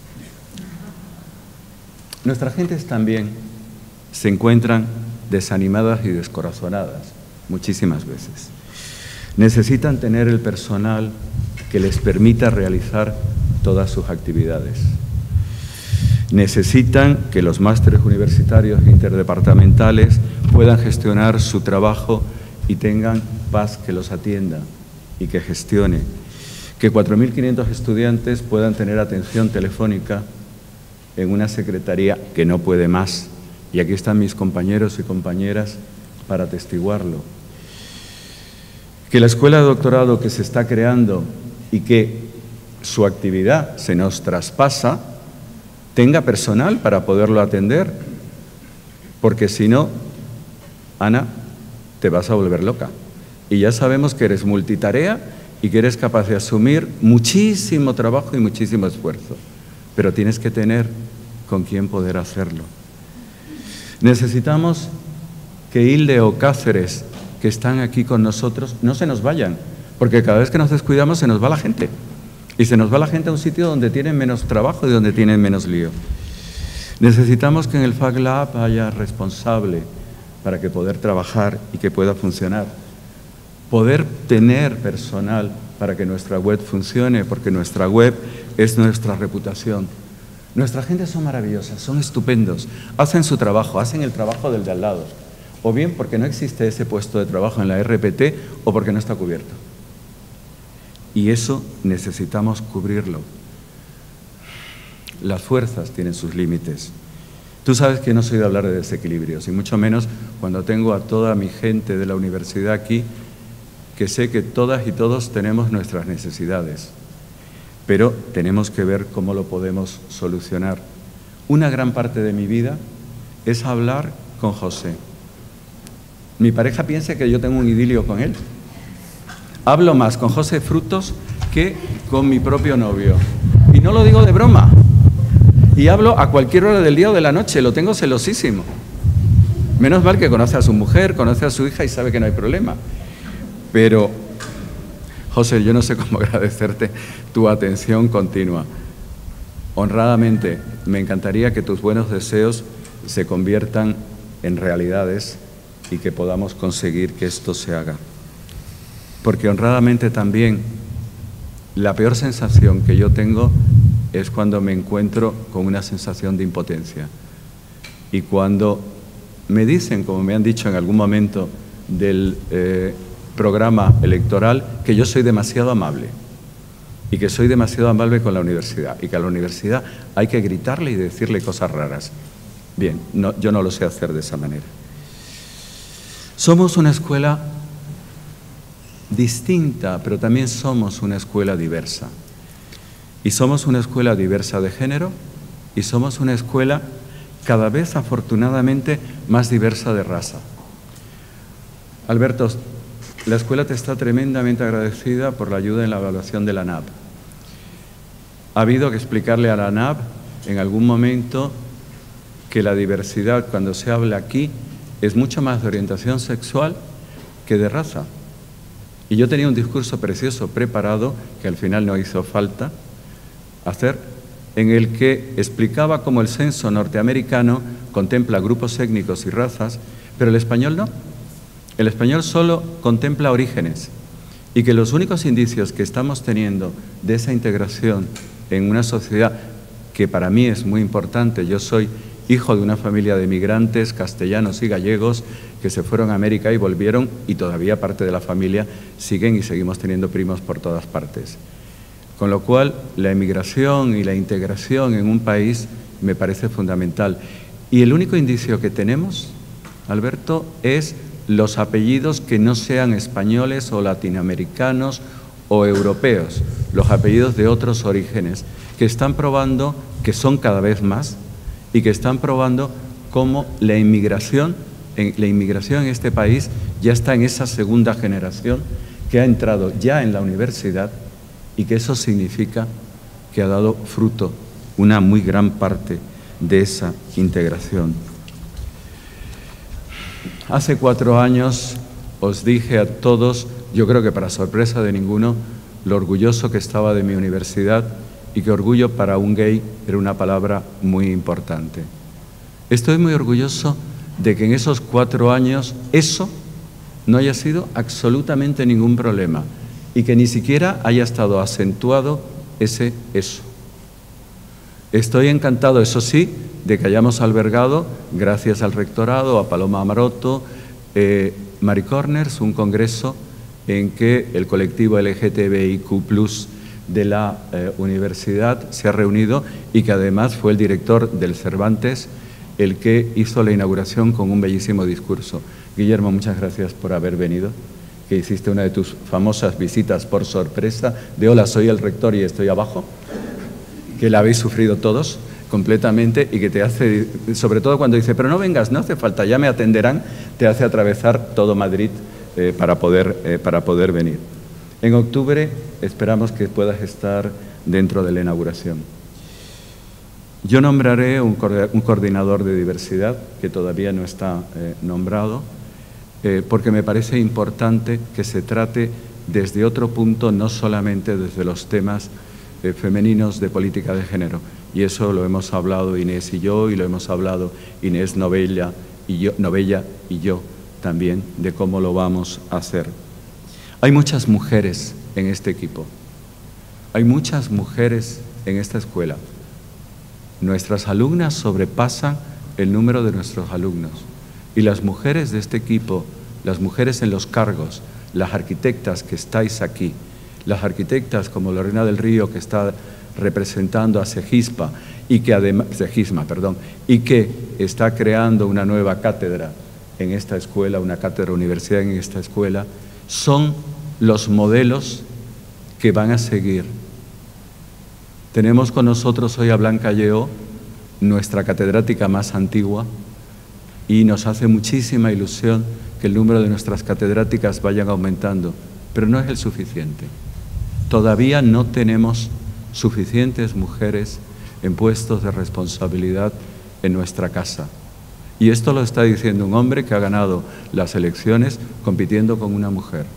Speaker 4: Nuestras gentes también se encuentran desanimadas y descorazonadas muchísimas veces. Necesitan tener el personal que les permita realizar todas sus actividades. Necesitan que los másteres universitarios interdepartamentales puedan gestionar su trabajo y tengan paz que los atienda y que gestione. Que 4.500 estudiantes puedan tener atención telefónica en una secretaría que no puede más. Y aquí están mis compañeros y compañeras para atestiguarlo. Que la escuela de doctorado que se está creando y que su actividad se nos traspasa, tenga personal para poderlo atender, porque si no, Ana, te vas a volver loca. Y ya sabemos que eres multitarea y que eres capaz de asumir muchísimo trabajo y muchísimo esfuerzo, pero tienes que tener con quién poder hacerlo. Necesitamos que Hilde o Cáceres, que están aquí con nosotros, no se nos vayan, porque cada vez que nos descuidamos se nos va la gente. Y se nos va la gente a un sitio donde tienen menos trabajo y donde tienen menos lío. Necesitamos que en el FAC Lab haya responsable para que poder trabajar y que pueda funcionar. Poder tener personal para que nuestra web funcione, porque nuestra web es nuestra reputación. Nuestra gente son maravillosas, son estupendos, hacen su trabajo, hacen el trabajo del de al lado. o bien porque no existe ese puesto de trabajo en la RPT o porque no está cubierto. Y eso necesitamos cubrirlo. Las fuerzas tienen sus límites. Tú sabes que no soy de hablar de desequilibrios, y mucho menos cuando tengo a toda mi gente de la universidad aquí, que sé que todas y todos tenemos nuestras necesidades, pero tenemos que ver cómo lo podemos solucionar. Una gran parte de mi vida es hablar con José. Mi pareja piensa que yo tengo un idilio con él. Hablo más con José Frutos que con mi propio novio. Y no lo digo de broma. Y hablo a cualquier hora del día o de la noche, lo tengo celosísimo. Menos mal que conoce a su mujer, conoce a su hija y sabe que no hay problema. Pero, José, yo no sé cómo agradecerte tu atención continua. Honradamente, me encantaría que tus buenos deseos se conviertan en realidades y que podamos conseguir que esto se haga. Porque honradamente también, la peor sensación que yo tengo es cuando me encuentro con una sensación de impotencia. Y cuando me dicen, como me han dicho en algún momento del programa electoral, que yo soy demasiado amable y que soy demasiado amable con la universidad y que a la universidad hay que gritarle y decirle cosas raras. Bien, no, yo no lo sé hacer de esa manera. Somos una escuela distinta, pero también somos una escuela diversa. Y somos una escuela diversa de género y somos una escuela cada vez afortunadamente más diversa de raza. Alberto, la escuela te está tremendamente agradecida por la ayuda en la evaluación de la NAB. Ha habido que explicarle a la NAB en algún momento que la diversidad, cuando se habla aquí, es mucho más de orientación sexual que de raza. Y yo tenía un discurso precioso preparado, que al final no hizo falta hacer, en el que explicaba cómo el censo norteamericano contempla grupos étnicos y razas, pero el español no. El español solo contempla orígenes, y que los únicos indicios que estamos teniendo de esa integración en una sociedad que para mí es muy importante, yo soy hijo de una familia de migrantes castellanos y gallegos que se fueron a América y volvieron, y todavía parte de la familia siguen y seguimos teniendo primos por todas partes. Con lo cual, la emigración y la integración en un país me parece fundamental. Y el único indicio que tenemos, Alberto, es los apellidos que no sean españoles o latinoamericanos o europeos, los apellidos de otros orígenes, que están probando que son cada vez más y que están probando cómo la inmigración en este país ya está en esa segunda generación que ha entrado ya en la universidad, y que eso significa que ha dado fruto una muy gran parte de esa integración. Hace 4 años os dije a todos, yo creo que para sorpresa de ninguno, lo orgulloso que estaba de mi universidad, y que orgullo para un gay era una palabra muy importante. Estoy muy orgulloso de que en esos 4 años eso no haya sido absolutamente ningún problema, y que ni siquiera haya estado acentuado eso. Estoy encantado, eso sí, de que hayamos albergado, gracias al rectorado, a Paloma Maroto, Maricorners, un congreso en que el colectivo LGTBIQ+ de la universidad se ha reunido, y que además fue el director del Cervantes el que hizo la inauguración con un bellísimo discurso. Guillermo, muchas gracias por haber venido, que hiciste una de tus famosas visitas por sorpresa, de hola, soy el rector y estoy abajo, que la habéis sufrido todos completamente, y que te hace, sobre todo cuando dice, pero no vengas, no hace falta, ya me atenderán, te hace atravesar todo Madrid para poder venir. En octubre esperamos que puedas estar dentro de la inauguración. Yo nombraré un coordinador de diversidad, que todavía no está nombrado, porque me parece importante que se trate desde otro punto, no solamente desde los temas femeninos de política de género. Y eso lo hemos hablado Inés y yo, y lo hemos hablado Inés Novella y yo también, de cómo lo vamos a hacer. Hay muchas mujeres en este equipo, hay muchas mujeres en esta escuela. Nuestras alumnas sobrepasan el número de nuestros alumnos. Y las mujeres de este equipo, las mujeres en los cargos, las arquitectas que estáis aquí, las arquitectas como Lorena del Río, que está representando a Segisma y que además, y que está creando una nueva cátedra en esta escuela, una cátedra universidad en esta escuela, son los modelos que van a seguir. Tenemos con nosotros hoy a Blanca Lleó, nuestra catedrática más antigua, y nos hace muchísima ilusión que el número de nuestras catedráticas vayan aumentando, pero no es el suficiente. Todavía no tenemos suficientes mujeres en puestos de responsabilidad en nuestra casa. Y esto lo está diciendo un hombre que ha ganado las elecciones compitiendo con una mujer.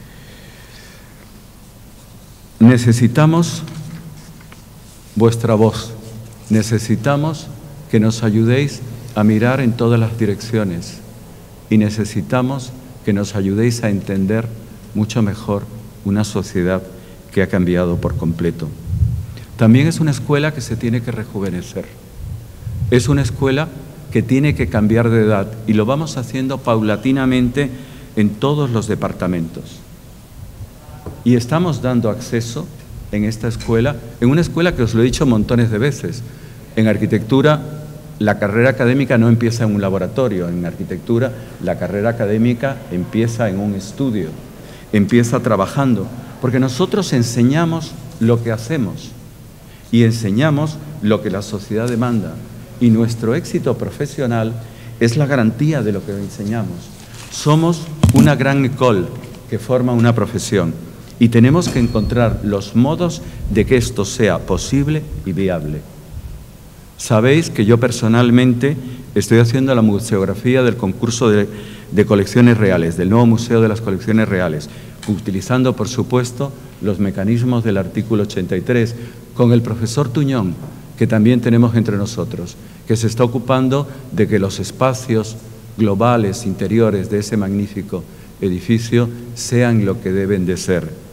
Speaker 4: Necesitamos vuestra voz, necesitamos que nos ayudéis a mirar en todas las direcciones y necesitamos que nos ayudéis a entender mucho mejor una sociedad que ha cambiado por completo. También es una escuela que se tiene que rejuvenecer, es una escuela que tiene que cambiar de edad y lo vamos haciendo paulatinamente en todos los departamentos. Y estamos dando acceso en esta escuela, en una escuela que os lo he dicho montones de veces. En arquitectura, la carrera académica no empieza en un laboratorio. En arquitectura, la carrera académica empieza en un estudio, empieza trabajando, porque nosotros enseñamos lo que hacemos y enseñamos lo que la sociedad demanda. Y nuestro éxito profesional es la garantía de lo que enseñamos. Somos una gran école que forma una profesión y tenemos que encontrar los modos de que esto sea posible y viable. Sabéis que yo personalmente estoy haciendo la museografía del concurso de colecciones reales, del nuevo Museo de las Colecciones Reales, utilizando, por supuesto, los mecanismos del artículo 83, con el profesor Tuñón, que también tenemos entre nosotros, que se está ocupando de que los espacios globales, interiores de ese magnífico edificio sean lo que deben de ser.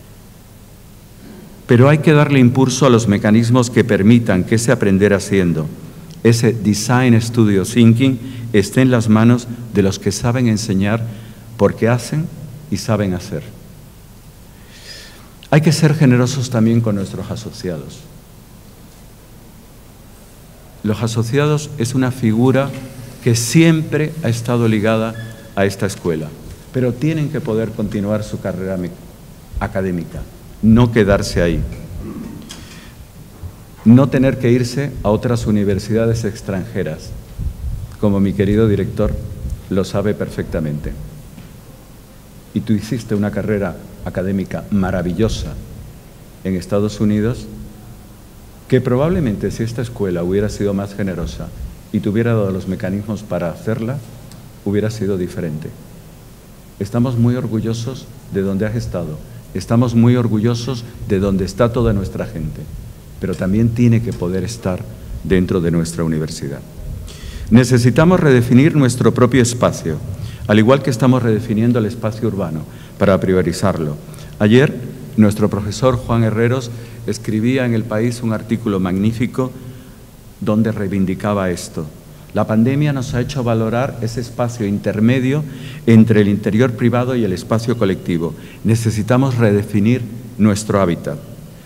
Speaker 4: Pero hay que darle impulso a los mecanismos que permitan que ese aprender haciendo, ese Design Studio Thinking, esté en las manos de los que saben enseñar porque hacen y saben hacer. Hay que ser generosos también con nuestros asociados. Los asociados es una figura que siempre ha estado ligada a esta escuela, pero tienen que poder continuar su carrera académica, no quedarse ahí, no tener que irse a otras universidades extranjeras, como mi querido director lo sabe perfectamente. Y tú hiciste una carrera académica maravillosa en Estados Unidos, que probablemente si esta escuela hubiera sido más generosa y te hubiera dado los mecanismos para hacerla, hubiera sido diferente. Estamos muy orgullosos de donde has estado, estamos muy orgullosos de donde está toda nuestra gente, pero también tiene que poder estar dentro de nuestra universidad. Necesitamos redefinir nuestro propio espacio, al igual que estamos redefiniendo el espacio urbano para priorizarlo. Ayer, nuestro profesor Juan Herreros escribía en El País un artículo magnífico donde reivindicaba esto. La pandemia nos ha hecho valorar ese espacio intermedio entre el interior privado y el espacio colectivo. Necesitamos redefinir nuestro hábitat.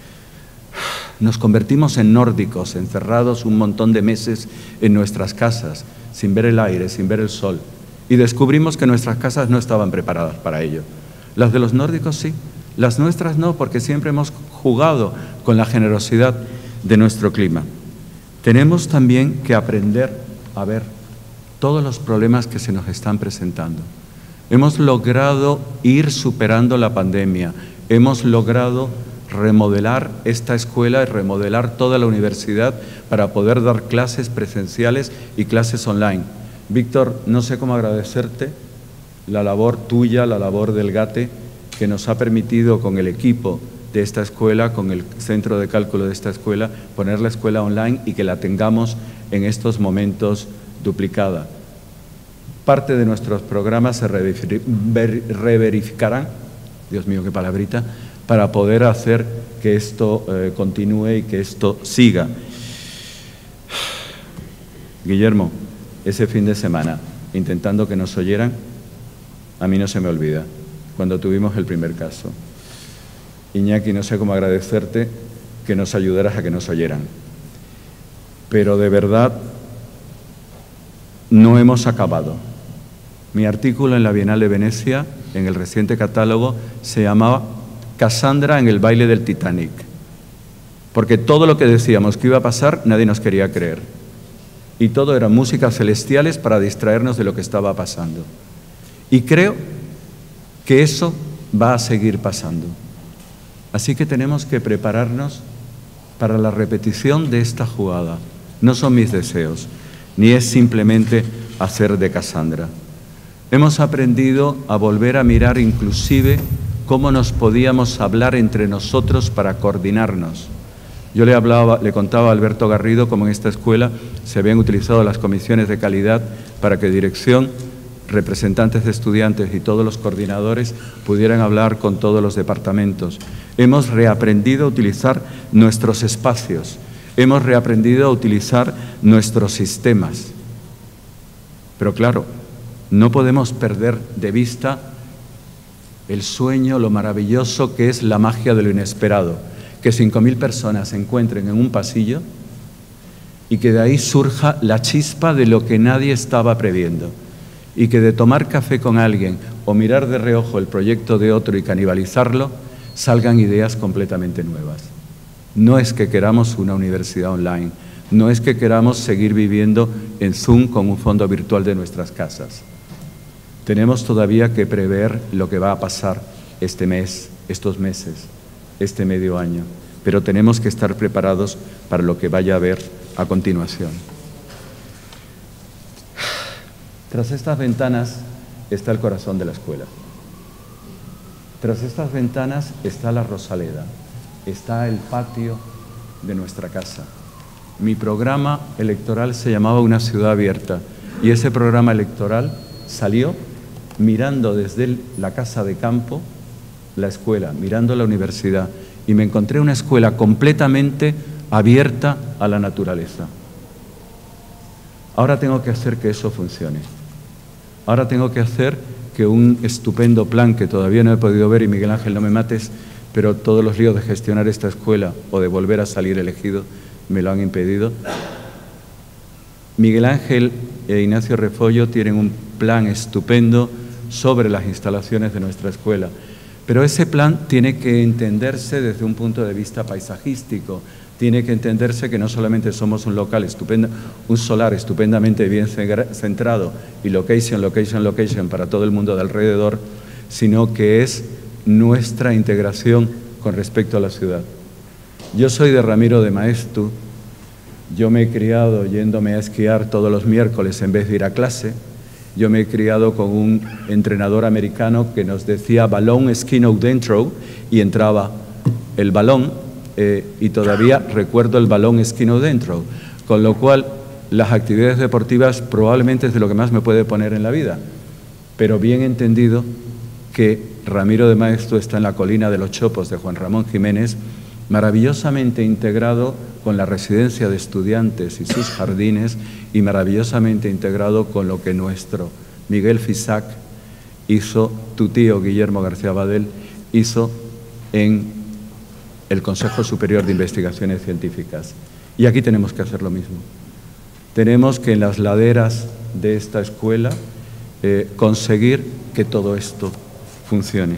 Speaker 4: Nos convertimos en nórdicos, encerrados un montón de meses en nuestras casas, sin ver el aire, sin ver el sol. Y descubrimos que nuestras casas no estaban preparadas para ello. Las de los nórdicos sí, las nuestras no, porque siempre hemos jugado con la generosidad de nuestro clima. Tenemos también que aprender a ver todos los problemas que se nos están presentando. Hemos logrado ir superando la pandemia, hemos logrado remodelar esta escuela y remodelar toda la universidad para poder dar clases presenciales y clases online. Víctor, no sé cómo agradecerte la labor tuya, la labor del GATE, que nos ha permitido con el equipo de esta escuela, con el centro de cálculo de esta escuela, poner la escuela online y que la tengamos en estos momentos duplicada. Parte de nuestros programas se reverificarán, Dios mío, qué palabrita, para poder hacer que esto continúe y que esto siga. Guillermo, ese fin de semana intentando que nos oyeran, a mí no se me olvida, cuando tuvimos el primer caso. Iñaki, no sé cómo agradecerte que nos ayudaras a que nos oyeran. Pero de verdad, no hemos acabado. Mi artículo en la Bienal de Venecia, en el reciente catálogo, se llamaba Cassandra en el baile del Titanic. Porque todo lo que decíamos que iba a pasar, nadie nos quería creer. Y todo eran músicas celestiales para distraernos de lo que estaba pasando. Y creo que eso va a seguir pasando. Así que tenemos que prepararnos para la repetición de esta jugada. No son mis deseos, ni es simplemente hacer de Cassandra. Hemos aprendido a volver a mirar inclusive cómo nos podíamos hablar entre nosotros para coordinarnos. Yo le contaba a Alberto Garrido cómo en esta escuela se habían utilizado las comisiones de calidad para que dirección, representantes de estudiantes y todos los coordinadores pudieran hablar con todos los departamentos. Hemos reaprendido a utilizar nuestros espacios, hemos reaprendido a utilizar nuestros sistemas. Pero claro, no podemos perder de vista el sueño, lo maravilloso que es la magia de lo inesperado, que 5.000 personas se encuentren en un pasillo y que de ahí surja la chispa de lo que nadie estaba previendo, y que de tomar café con alguien o mirar de reojo el proyecto de otro y canibalizarlo, salgan ideas completamente nuevas. No es que queramos una universidad online, no es que queramos seguir viviendo en Zoom con un fondo virtual de nuestras casas. Tenemos todavía que prever lo que va a pasar este mes, estos meses, este medio año, pero tenemos que estar preparados para lo que vaya a haber a continuación. Tras estas ventanas está el corazón de la escuela. Tras estas ventanas está la Rosaleda, está el patio de nuestra casa. Mi programa electoral se llamaba Una ciudad abierta, y ese programa electoral salió mirando desde la casa de campo la escuela, mirando la universidad, y me encontré una escuela completamente abierta a la naturaleza. Ahora tengo que hacer que eso funcione. Ahora tengo que hacer que un estupendo plan que todavía no he podido ver, y Miguel Ángel, no me mates, pero todos los líos de gestionar esta escuela o de volver a salir elegido me lo han impedido. Miguel Ángel e Ignacio Refollo tienen un plan estupendo sobre las instalaciones de nuestra escuela, pero ese plan tiene que entenderse desde un punto de vista paisajístico, tiene que entenderse que no solamente somos un local estupendo, un solar estupendamente bien centrado y location para todo el mundo de alrededor, sino que es nuestra integración con respecto a la ciudad. Yo soy de Ramiro de Maeztu, yo me he criado yéndome a esquiar todos los miércoles en vez de ir a clase. Yo me he criado con un entrenador americano que nos decía balón, esquí, no dentro, y entraba el balón, y todavía recuerdo el balón, esquí, no dentro, con lo cual las actividades deportivas probablemente es de lo que más me puede poner en la vida, pero bien entendido que Ramiro de Maeztu está en la colina de los Chopos de Juan Ramón Jiménez, maravillosamente integrado con la residencia de estudiantes y sus jardines, y maravillosamente integrado con lo que nuestro Miguel Fisac hizo, tu tío Guillermo García Badel hizo en el Consejo Superior de Investigaciones Científicas. Y aquí tenemos que hacer lo mismo. Tenemos que en las laderas de esta escuela conseguir que todo esto funcione.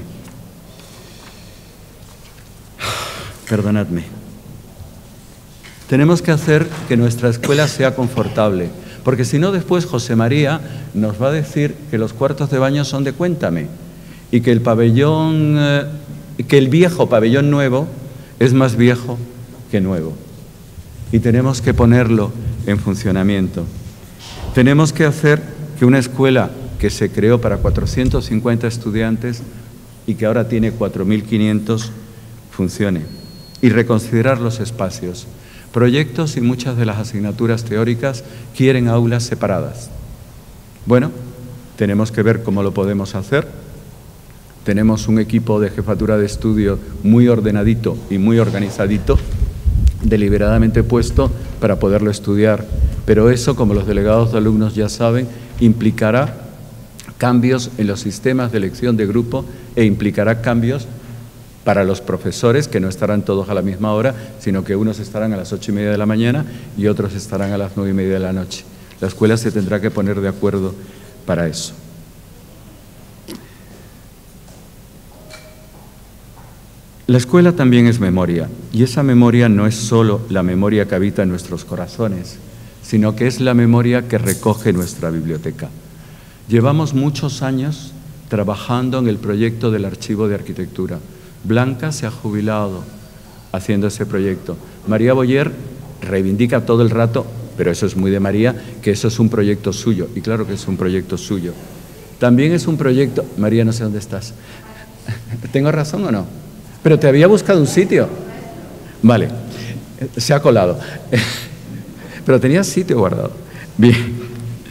Speaker 4: Perdonadme. Tenemos que hacer que nuestra escuela sea confortable, porque si no después José María nos va a decir que los cuartos de baño son de Cuéntame y que el pabellón, que el viejo pabellón nuevo es más viejo que nuevo. Y tenemos que ponerlo en funcionamiento. Tenemos que hacer que una escuela que se creó para 450 estudiantes y que ahora tiene 4.500 funcione, y reconsiderar los espacios. Proyectos y muchas de las asignaturas teóricas quieren aulas separadas. Bueno, tenemos que ver cómo lo podemos hacer. Tenemos un equipo de jefatura de estudio muy ordenadito y muy organizadito, deliberadamente puesto para poderlo estudiar. Pero eso, como los delegados de alumnos ya saben, implicará cambios en los sistemas de elección de grupo e implicará cambios para los profesores, que no estarán todos a la misma hora, sino que unos estarán a las 8:30 de la mañana y otros estarán a las 9:30 de la noche. La escuela se tendrá que poner de acuerdo para eso. La escuela también es memoria, y esa memoria no es solo la memoria que habita en nuestros corazones, sino que es la memoria que recoge nuestra biblioteca. Llevamos muchos años trabajando en el proyecto del Archivo de Arquitectura. Blanca se ha jubilado haciendo ese proyecto. María Boyer reivindica todo el rato, pero eso es muy de María, que eso es un proyecto suyo, y claro que es un proyecto suyo. También es un proyecto... María, no sé dónde estás. ¿Tengo razón o no? Pero te había buscado un sitio. Vale, se ha colado. Pero tenías sitio guardado. Bien.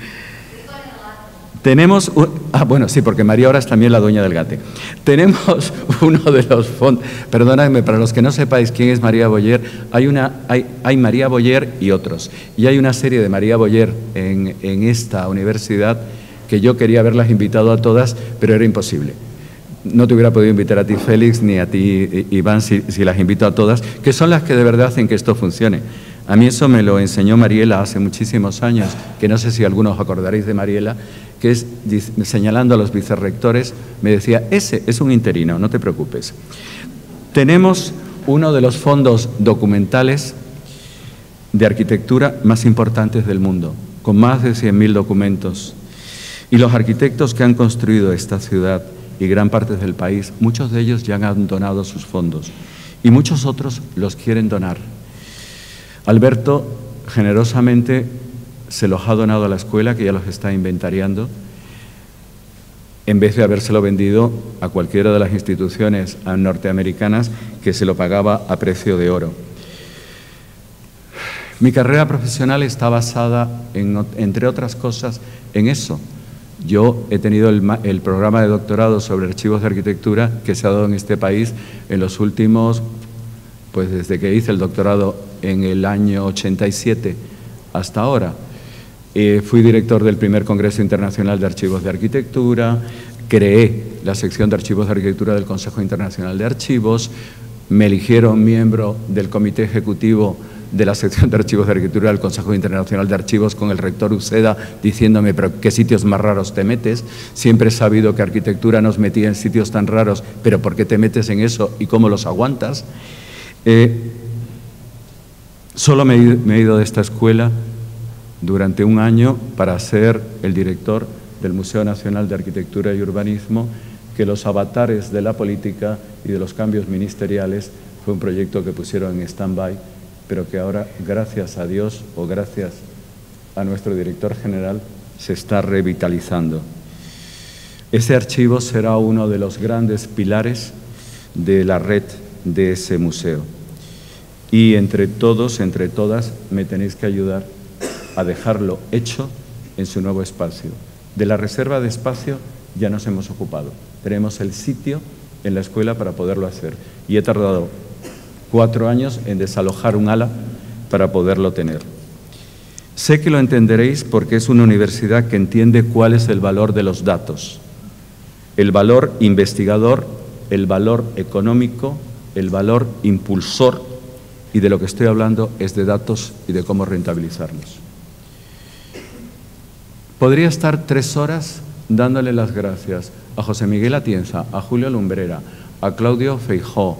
Speaker 4: Tenemos, bueno, sí, porque María ahora es también la dueña del gate. Tenemos uno de los fondos, perdóname, para los que no sepáis quién es María Boyer, hay María Boyer y otros. Y hay una serie de María Boyer en esta universidad que yo quería haberlas invitado a todas, pero era imposible. No te hubiera podido invitar a ti, Félix, ni a ti, Iván, si las invito a todas, que son las que de verdad hacen que esto funcione. A mí eso me lo enseñó Mariela hace muchísimos años, que no sé si algunos os acordaréis de Mariela, que es señalando a los vicerrectores, me decía, ese es un interino, no te preocupes. Tenemos uno de los fondos documentales de arquitectura más importantes del mundo, con más de 100.000 documentos. Y los arquitectos que han construido esta ciudad y gran parte del país, muchos de ellos ya han donado sus fondos y muchos otros los quieren donar. Alberto generosamente se los ha donado a la escuela, que ya los está inventariando, en vez de habérselo vendido a cualquiera de las instituciones norteamericanas que se lo pagaba a precio de oro. Mi carrera profesional está basada, entre otras cosas, en eso. Yo he tenido el programa de doctorado sobre archivos de arquitectura que se ha dado en este país en los últimos, pues desde que hice el doctorado en el año 87 hasta ahora. Fui director del primer Congreso Internacional de Archivos de Arquitectura, creé la sección de Archivos de Arquitectura del Consejo Internacional de Archivos, me eligieron miembro del Comité Ejecutivo de la sección de Archivos de Arquitectura del Consejo Internacional de Archivos con el rector Uceda diciéndome, pero ¿qué sitios más raros te metes? Siempre he sabido que arquitectura nos metía en sitios tan raros, pero ¿por qué te metes en eso y cómo los aguantas? Solo me he ido de esta escuela durante un año para ser el director del Museo Nacional de Arquitectura y Urbanismo, que los avatares de la política y de los cambios ministeriales fue un proyecto que pusieron en stand-by, pero que ahora, gracias a Dios o gracias a nuestro director general, se está revitalizando. Ese archivo será uno de los grandes pilares de la red de ese museo. Y entre todos, entre todas, me tenéis que ayudar a dejarlo hecho en su nuevo espacio. De la reserva de espacio ya nos hemos ocupado. Tenemos el sitio en la escuela para poderlo hacer. Y he tardado 4 años en desalojar un ala para poderlo tener. Sé que lo entenderéis porque es una universidad que entiende cuál es el valor de los datos. El valor investigador, el valor económico, el valor impulsor, y de lo que estoy hablando es de datos y de cómo rentabilizarlos. Podría estar 3 horas dándole las gracias a José Miguel Atienza, a Julio Lumbrera, a Claudio Feijó,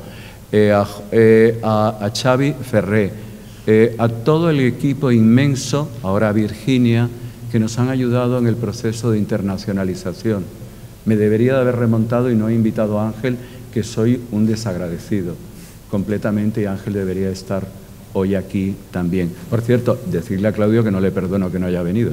Speaker 4: a Xavi Ferré, a todo el equipo inmenso, ahora a Virginia, que nos han ayudado en el proceso de internacionalización. Me debería de haber remontado y no he invitado a Ángel, que soy un desagradecido completamente, y Ángel debería estar hoy aquí también. Por cierto, decirle a Claudio que no le perdono que no haya venido.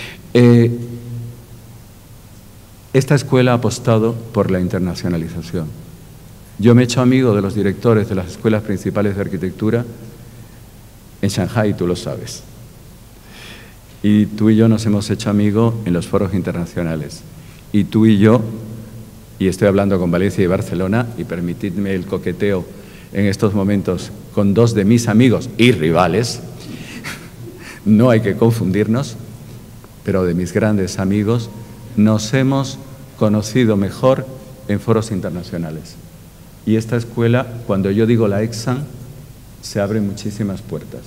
Speaker 4: Esta escuela ha apostado por la internacionalización. Yo me he hecho amigo de los directores de las escuelas principales de arquitectura en Shanghái, tú lo sabes. Y tú y yo nos hemos hecho amigos en los foros internacionales. Y tú y yo, y estoy hablando con Valencia y Barcelona, y permitidme el coqueteo en estos momentos con 2 de mis amigos y rivales, no hay que confundirnos, pero de mis grandes amigos, nos hemos conocido mejor en foros internacionales. Y esta escuela, cuando yo digo la EXAM, se abren muchísimas puertas.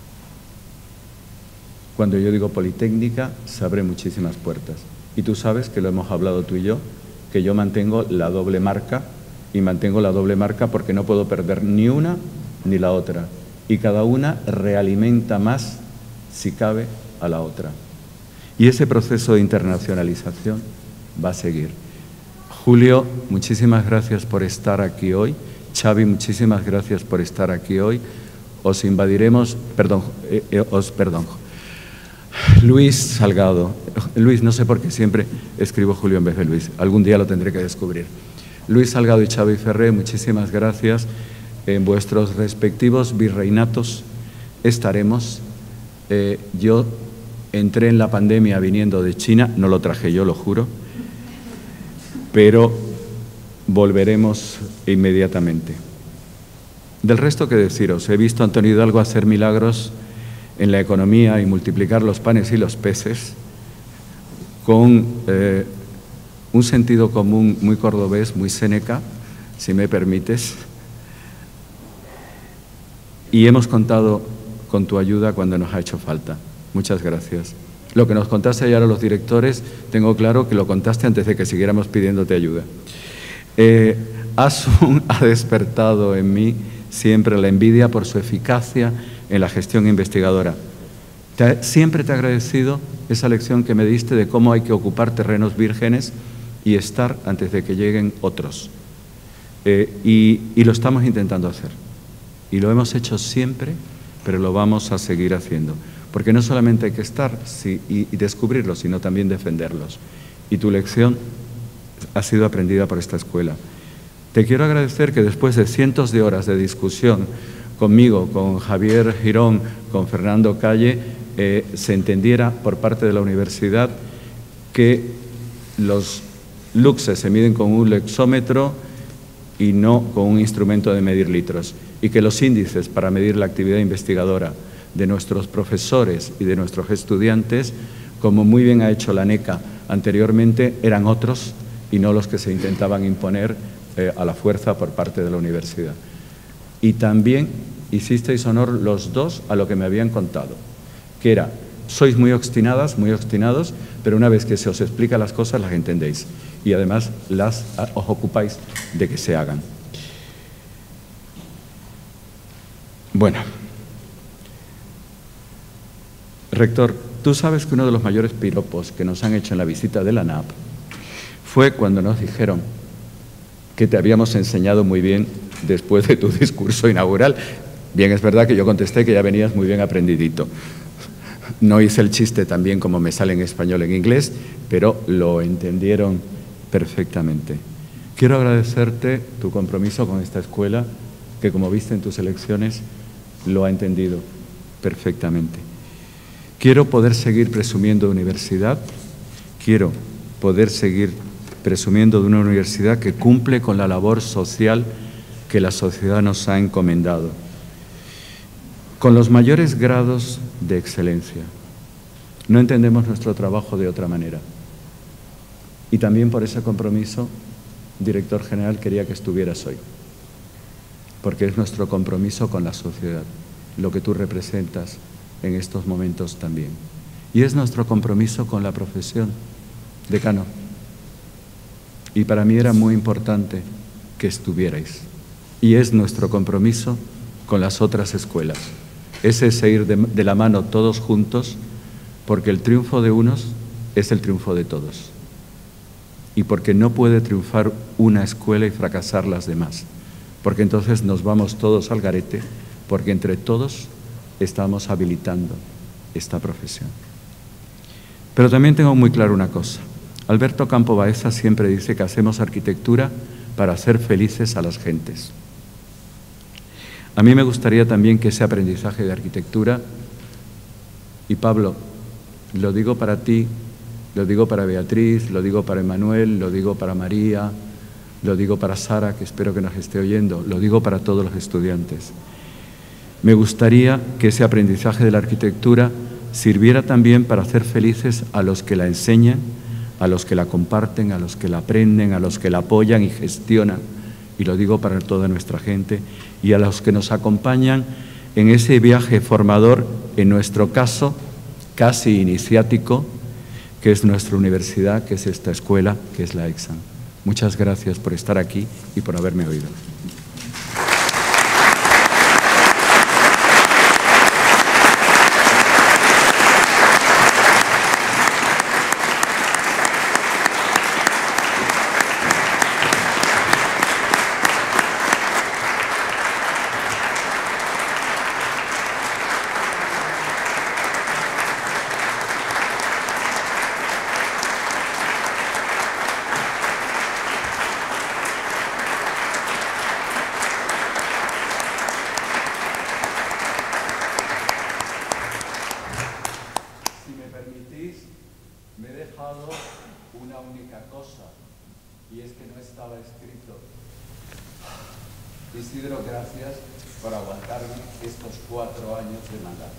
Speaker 4: Cuando yo digo Politécnica, se abren muchísimas puertas. Y tú sabes que lo hemos hablado tú y yo, que yo mantengo la doble marca, y mantengo la doble marca porque no puedo perder ni una ni la otra. Y cada una realimenta más, si cabe, a la otra. Y ese proceso de internacionalización va a seguir. Julio, muchísimas gracias por estar aquí hoy. Xavi, muchísimas gracias por estar aquí hoy. Os invadiremos, perdón. Luis Salgado. Luis, no sé por qué siempre escribo Julio en vez de Luis. Algún día lo tendré que descubrir. Luis Salgado y Xavi Ferrer, muchísimas gracias. En vuestros respectivos virreinatos estaremos. Yo entré en la pandemia viniendo de China, no lo traje yo, lo juro, pero volveremos inmediatamente. Del resto, ¿qué deciros? He visto a Antonio Hidalgo hacer milagros en la economía y multiplicar los panes y los peces con un sentido común muy cordobés, muy Séneca, si me permites, y hemos contado con tu ayuda cuando nos ha hecho falta. Muchas gracias. Lo que nos contaste ayer a los directores, tengo claro que lo contaste antes de que siguiéramos pidiéndote ayuda. Asun ha despertado en mí siempre la envidia por su eficacia en la gestión investigadora. Siempre te he agradecido esa lección que me diste de cómo hay que ocupar terrenos vírgenes y estar antes de que lleguen otros. Y lo estamos intentando hacer. Y lo hemos hecho siempre, pero lo vamos a seguir haciendo. Porque no solamente hay que estar y descubrirlos, sino también defenderlos. Y tu lección ha sido aprendida por esta escuela. Te quiero agradecer que después de cientos de horas de discusión conmigo, con Javier Girón, con Fernando Calle, se entendiera por parte de la universidad que los luxes se miden con un luxómetro y no con un instrumento de medir litros, y que los índices para medir la actividad investigadora de nuestros profesores y de nuestros estudiantes, como muy bien ha hecho la NECA anteriormente, eran otros y no los que se intentaban imponer a la fuerza por parte de la universidad. Y también hicisteis honor los dos a lo que me habían contado, que era, sois muy obstinadas, muy obstinados, pero una vez que se os explica las cosas las entendéis y además os ocupáis de que se hagan. Bueno, rector, tú sabes que uno de los mayores piropos que nos han hecho en la visita de la NAP fue cuando nos dijeron que te habíamos enseñado muy bien después de tu discurso inaugural. Bien, es verdad que yo contesté que ya venías muy bien aprendidito. No hice el chiste tan bien como me sale en español en inglés, pero lo entendieron perfectamente. Quiero agradecerte tu compromiso con esta escuela, que como viste en tus elecciones, lo ha entendido perfectamente. Quiero poder seguir presumiendo de universidad, quiero poder seguir presumiendo de una universidad que cumple con la labor social que la sociedad nos ha encomendado, con los mayores grados de excelencia. No entendemos nuestro trabajo de otra manera. Y también por ese compromiso, director general, quería que estuvieras hoy, porque es nuestro compromiso con la sociedad, lo que tú representas en estos momentos también. Y es nuestro compromiso con la profesión, decano. Y para mí era muy importante que estuvierais. Y es nuestro compromiso con las otras escuelas. Es ese ir de la mano todos juntos, porque el triunfo de unos es el triunfo de todos. Y porque no puede triunfar una escuela y fracasar las demás. Porque entonces nos vamos todos al garete, porque entre todos estamos habilitando esta profesión. Pero también tengo muy claro una cosa. Alberto Campo Baeza siempre dice que hacemos arquitectura para hacer felices a las gentes. A mí me gustaría también que ese aprendizaje de arquitectura, y Pablo, lo digo para ti, lo digo para Beatriz, lo digo para Emanuel, lo digo para María, lo digo para Sara, que espero que nos esté oyendo, lo digo para todos los estudiantes. Me gustaría que ese aprendizaje de la arquitectura sirviera también para hacer felices a los que la enseñan, a los que la comparten, a los que la aprenden, a los que la apoyan y gestionan, y lo digo para toda nuestra gente, y a los que nos acompañan en ese viaje formador, en nuestro caso, casi iniciático, que es nuestra universidad, que es esta escuela, que es la EXAM. Muchas gracias por estar aquí y por haberme oído. Isidro, gracias por aguantarme estos 4 años de mandato.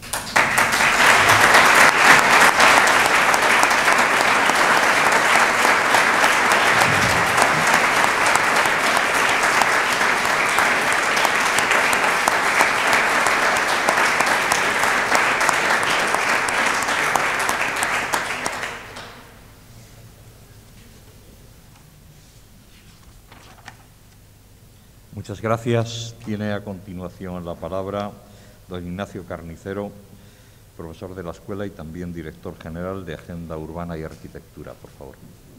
Speaker 3: Muchas gracias. Tiene a continuación la palabra don Ignacio Carnicero, profesor de la escuela y también director general de Agenda Urbana y Arquitectura, por favor.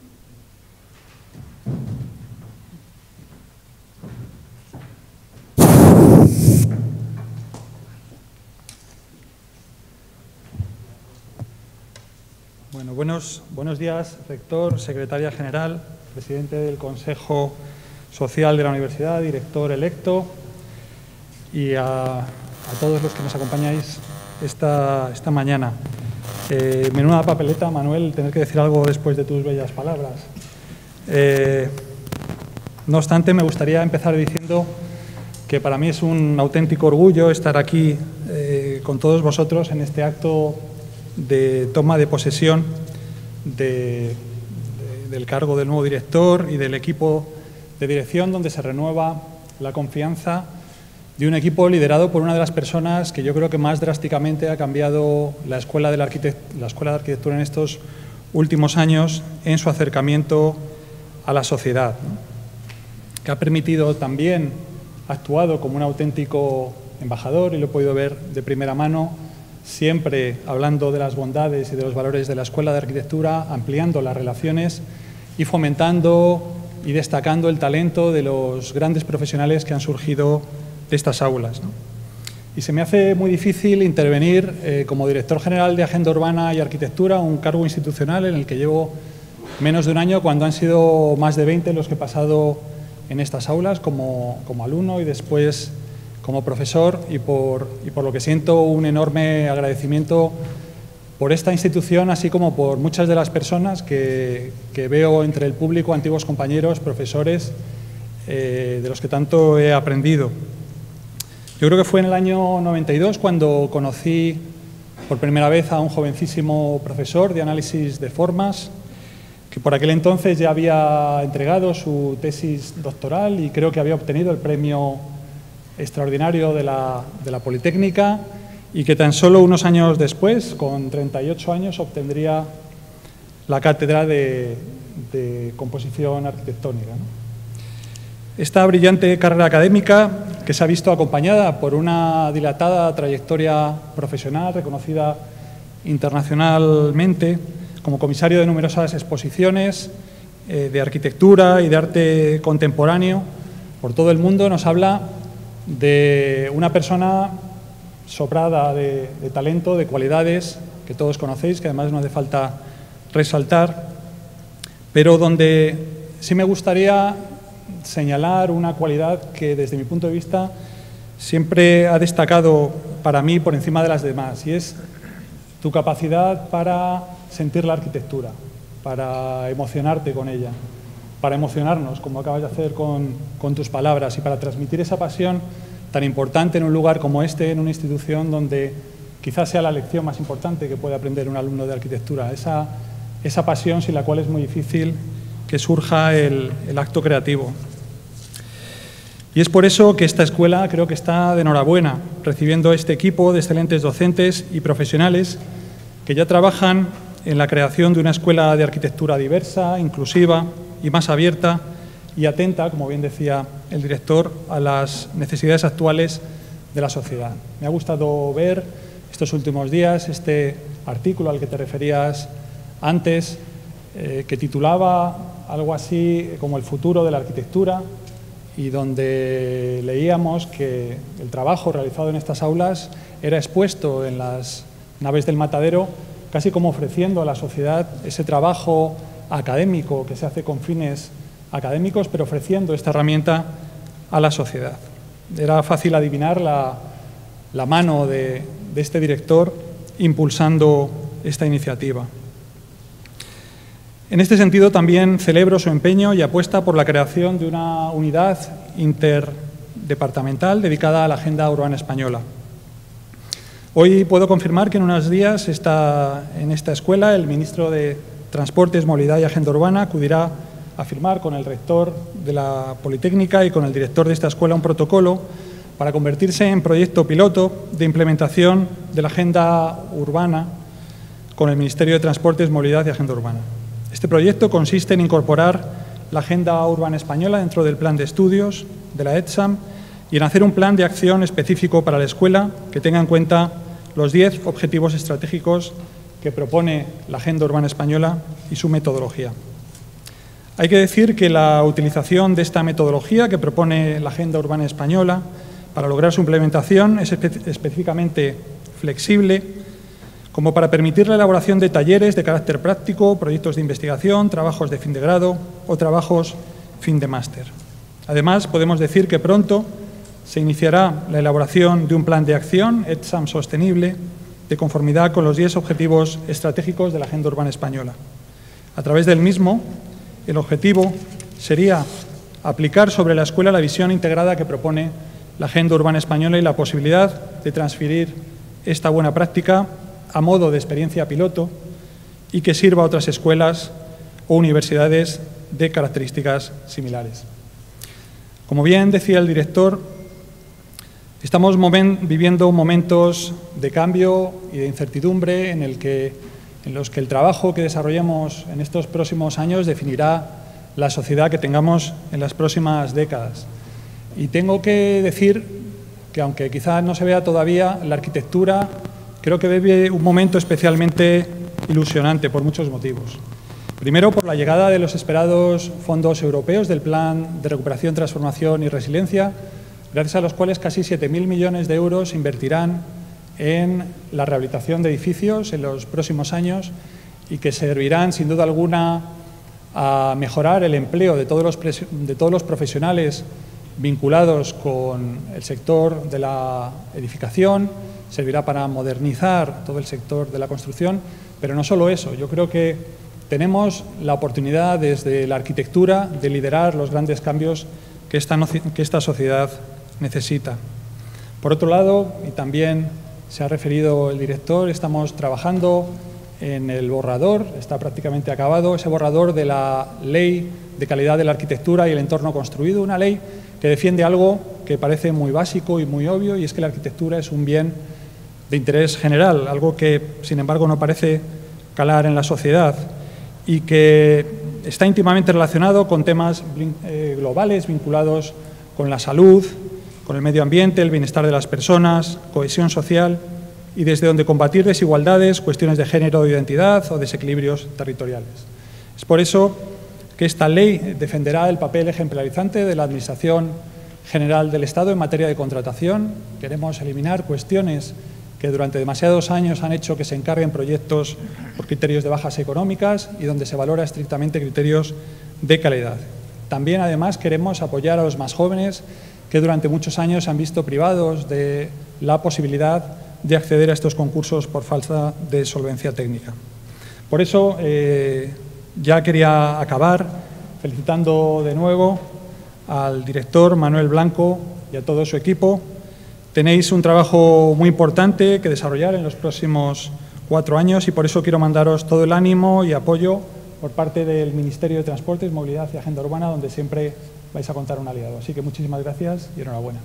Speaker 5: Bueno, buenos días, rector, secretaria general, presidente del Consejo Social de la Universidad, director electo, y a todos los que nos acompañáis esta mañana. Menuda papeleta, Manuel, tener que decir algo después de tus bellas palabras. No obstante, me gustaría empezar diciendo que para mí es un auténtico orgullo estar aquí con todos vosotros en este acto de toma de posesión del cargo del nuevo director y del equipo de dirección, donde se renueva la confianza de un equipo liderado por una de las personas que yo creo que más drásticamente ha cambiado la Escuela de Arquitectura en estos últimos años en su acercamiento a la sociedad, ¿no? Que ha permitido también, ha actuado como un auténtico embajador, y lo he podido ver de primera mano, siempre hablando de las bondades y de los valores de la Escuela de Arquitectura, ampliando las relaciones y fomentando y destacando el talento de los grandes profesionales que han surgido de estas aulas, ¿no? Y se me hace muy difícil intervenir como director general de Agenda Urbana y Arquitectura, un cargo institucional en el que llevo menos de un año, cuando han sido más de 20 los que he pasado en estas aulas como alumno y después como profesor, y por lo que siento un enorme agradecimiento por esta institución, así como por muchas de las personas que veo entre el público, antiguos compañeros, profesores, de los que tanto he aprendido. Yo creo que fue en el año 92 cuando conocí por primera vez a un jovencísimo profesor de análisis de formas, que por aquel entonces ya había entregado su tesis doctoral y creo que había obtenido el premio extraordinario de la Politécnica, y que tan solo unos años después, con 38 años, obtendría la cátedra de composición arquitectónica, ¿no? Esta brillante carrera académica, que se ha visto acompañada por una dilatada trayectoria profesional reconocida internacionalmente, como comisario de numerosas exposiciones de arquitectura y de arte contemporáneo por todo el mundo, nos habla de una persona sobrada de talento, de cualidades que todos conocéis, que además no hace falta resaltar, pero donde sí me gustaría señalar una cualidad que desde mi punto de vista siempre ha destacado para mí por encima de las demás, y es tu capacidad para sentir la arquitectura, para emocionarte con ella, para emocionarnos, como acabas de hacer con tus palabras, y para transmitir esa pasión tan importante en un lugar como este, en una institución donde quizás sea la lección más importante que puede aprender un alumno de arquitectura, esa pasión sin la cual es muy difícil que surja el acto creativo. Y es por eso que esta escuela creo que está de enhorabuena, recibiendo este equipo de excelentes docentes y profesionales que ya trabajan en la creación de una escuela de arquitectura diversa, inclusiva y más abierta y atenta, como bien decía el director, a las necesidades actuales de la sociedad. Me ha gustado ver estos últimos días este artículo al que te referías antes, que titulaba algo así como el futuro de la arquitectura, y donde leíamos que el trabajo realizado en estas aulas era expuesto en las naves del matadero, casi como ofreciendo a la sociedad ese trabajo académico que se hace con fines académicos, pero ofreciendo esta herramienta a la sociedad. Era fácil adivinar la mano de este director impulsando esta iniciativa. En este sentido, también celebro su empeño y apuesta por la creación de una unidad interdepartamental dedicada a la agenda urbana española. Hoy puedo confirmar que en unos días en esta escuela el ministro de Transportes, Movilidad y Agenda Urbana acudirá a firmar con el rector de la Politécnica y con el director de esta escuela un protocolo para convertirse en proyecto piloto de implementación de la agenda urbana con el Ministerio de Transportes, Movilidad y Agenda Urbana. Este proyecto consiste en incorporar la agenda urbana española dentro del plan de estudios de la ETSAM y en hacer un plan de acción específico para la escuela que tenga en cuenta los 10 objetivos estratégicos que propone la agenda urbana española y su metodología. Hay que decir que la utilización de esta metodología que propone la agenda urbana española para lograr su implementación es específicamente flexible, como para permitir la elaboración de talleres de carácter práctico, proyectos de investigación, trabajos de fin de grado o trabajos fin de máster. Además, podemos decir que pronto se iniciará la elaboración de un plan de acción ETSAM sostenible de conformidad con los 10 objetivos estratégicos de la agenda urbana española. A través del mismo, el objetivo sería aplicar sobre la escuela la visión integrada que propone la agenda urbana española y la posibilidad de transferir esta buena práctica a modo de experiencia piloto y que sirva a otras escuelas o universidades de características similares. Como bien decía el director, estamos viviendo momentos de cambio y de incertidumbre en los que el trabajo que desarrollemos en estos próximos años definirá la sociedad que tengamos en las próximas décadas. Y tengo que decir que, aunque quizás no se vea todavía, la arquitectura creo que vive un momento especialmente ilusionante por muchos motivos. Primero, por la llegada de los esperados fondos europeos del Plan de Recuperación, Transformación y Resiliencia, gracias a los cuales casi 7.000 millones de euros se invertirán en la rehabilitación de edificios en los próximos años y que servirán, sin duda alguna, a mejorar el empleo de todos los profesionales vinculados con el sector de la edificación, servirá para modernizar todo el sector de la construcción, pero no solo eso. Yo creo que tenemos la oportunidad desde la arquitectura de liderar los grandes cambios que esta sociedad necesita. Por otro lado, y también se ha referido el director, estamos trabajando en el borrador, está prácticamente acabado, ese borrador de la Ley de Calidad de la Arquitectura y el Entorno Construido, una ley que defiende algo que parece muy básico y muy obvio, y es que la arquitectura es un bien de interés general, algo que, sin embargo, no parece calar en la sociedad y que está íntimamente relacionado con temas globales vinculados con la salud, con el medio ambiente, el bienestar de las personas, cohesión social y desde donde combatir desigualdades, cuestiones de género o identidad o desequilibrios territoriales. Es por eso que esta ley defenderá el papel ejemplarizante de la Administración General del Estado en materia de contratación. Queremos eliminar cuestiones que durante demasiados años han hecho que se encarguen proyectos por criterios de bajas económicas y donde se valora estrictamente criterios de calidad. También, además, queremos apoyar a los más jóvenes que durante muchos años se han visto privados de la posibilidad de acceder a estos concursos por falta de solvencia técnica. Por eso, ya quería acabar felicitando de nuevo al director Manuel Blanco y a todo su equipo Tenéis un trabajo muy importante que desarrollar en los próximos 4 años y por eso quiero mandaros todo el ánimo y apoyo por parte del Ministerio de Transportes, Movilidad y Agenda Urbana, donde siempre vais a contar un aliado. Así que muchísimas gracias y enhorabuena.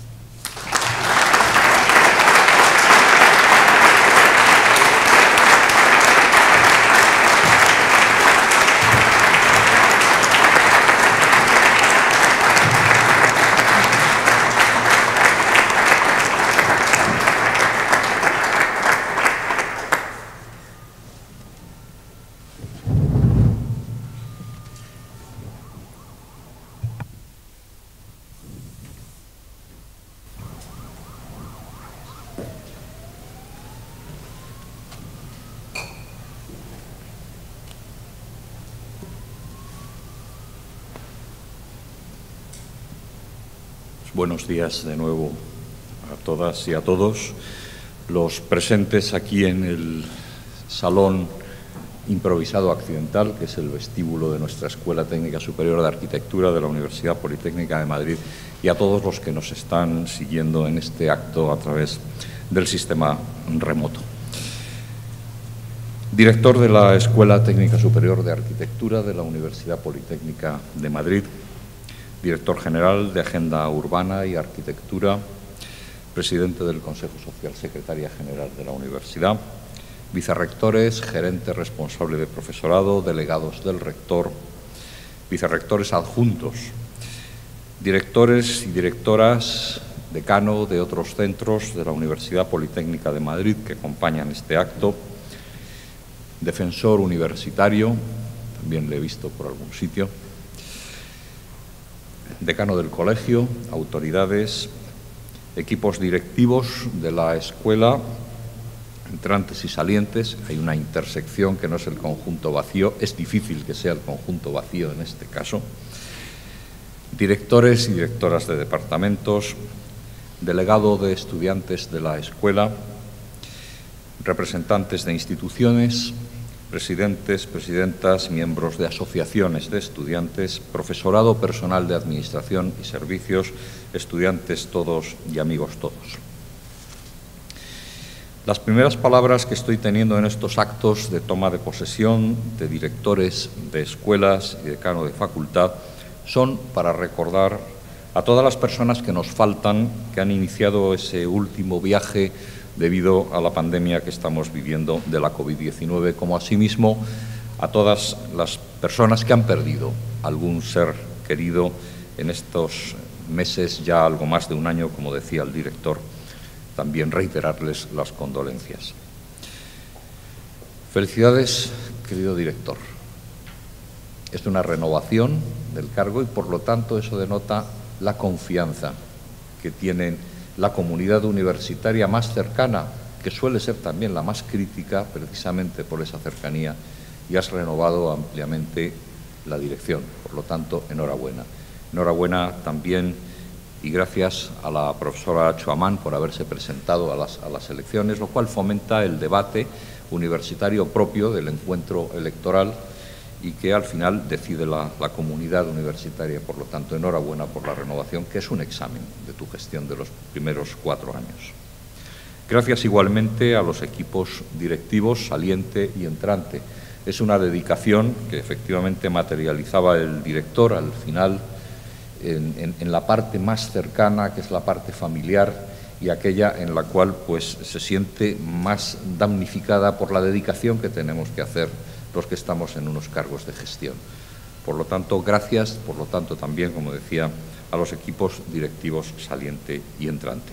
Speaker 3: Buenos días de nuevo a todas y a todos. Los presentes aquí en el Salón Improvisado Accidental, que es el vestíbulo de nuestra Escuela Técnica Superior de Arquitectura de la Universidad Politécnica de Madrid, y a todos los que nos están siguiendo en este acto a través del sistema remoto. Director de la Escuela Técnica Superior de Arquitectura de la Universidad Politécnica de Madrid, Director General de Agenda Urbana y Arquitectura, Presidente del Consejo Social, Secretaria General de la Universidad, vicerrectores, gerente responsable de profesorado, delegados del rector, vicerrectores adjuntos, directores y directoras, decano de otros centros de la Universidad Politécnica de Madrid que acompañan este acto, defensor universitario, también le he visto por algún sitio, decano del colegio, autoridades, equipos directivos de la escuela, entrantes y salientes. Hay una intersección que no es el conjunto vacío, es difícil que sea el conjunto vacío en este caso. Directores y directoras de departamentos, delegado de estudiantes de la escuela, representantes de instituciones, presidentes, presidentas, miembros de asociaciones de estudiantes, profesorado, personal de administración y servicios, estudiantes todos y amigos todos. Las primeras palabras que estoy teniendo en estos actos de toma de posesión de directores de escuelas y decano de facultad son para recordar a todas las personas que nos faltan, que han iniciado ese último viaje debido a la pandemia que estamos viviendo de la COVID-19, como asimismo a todas las personas que han perdido algún ser querido en estos meses, ya algo más de un año, como decía el director, también reiterarles las condolencias. Felicidades, querido director. Es una renovación del cargo y, por lo tanto, eso denota la confianza que tienen la comunidad universitaria más cercana, que suele ser también la más crítica, precisamente por esa cercanía, y has renovado ampliamente la dirección. Por lo tanto, enhorabuena. Enhorabuena también y gracias a la profesora Chuamán por haberse presentado a las elecciones, lo cual fomenta el debate universitario propio del encuentro electoral y que al final decide la comunidad universitaria. Por lo tanto, enhorabuena por la renovación, que es un examen de tu gestión de los primeros 4 años. Gracias igualmente a los equipos directivos saliente y entrante. Es una dedicación que efectivamente materializaba el director al final en la parte más cercana, que es la parte familiar, y aquella en la cual pues se siente más damnificada por la dedicación que tenemos que hacer los que estamos en unos cargos de gestión. Por lo tanto, gracias, por lo tanto también, como decía, a los equipos directivos saliente y entrante.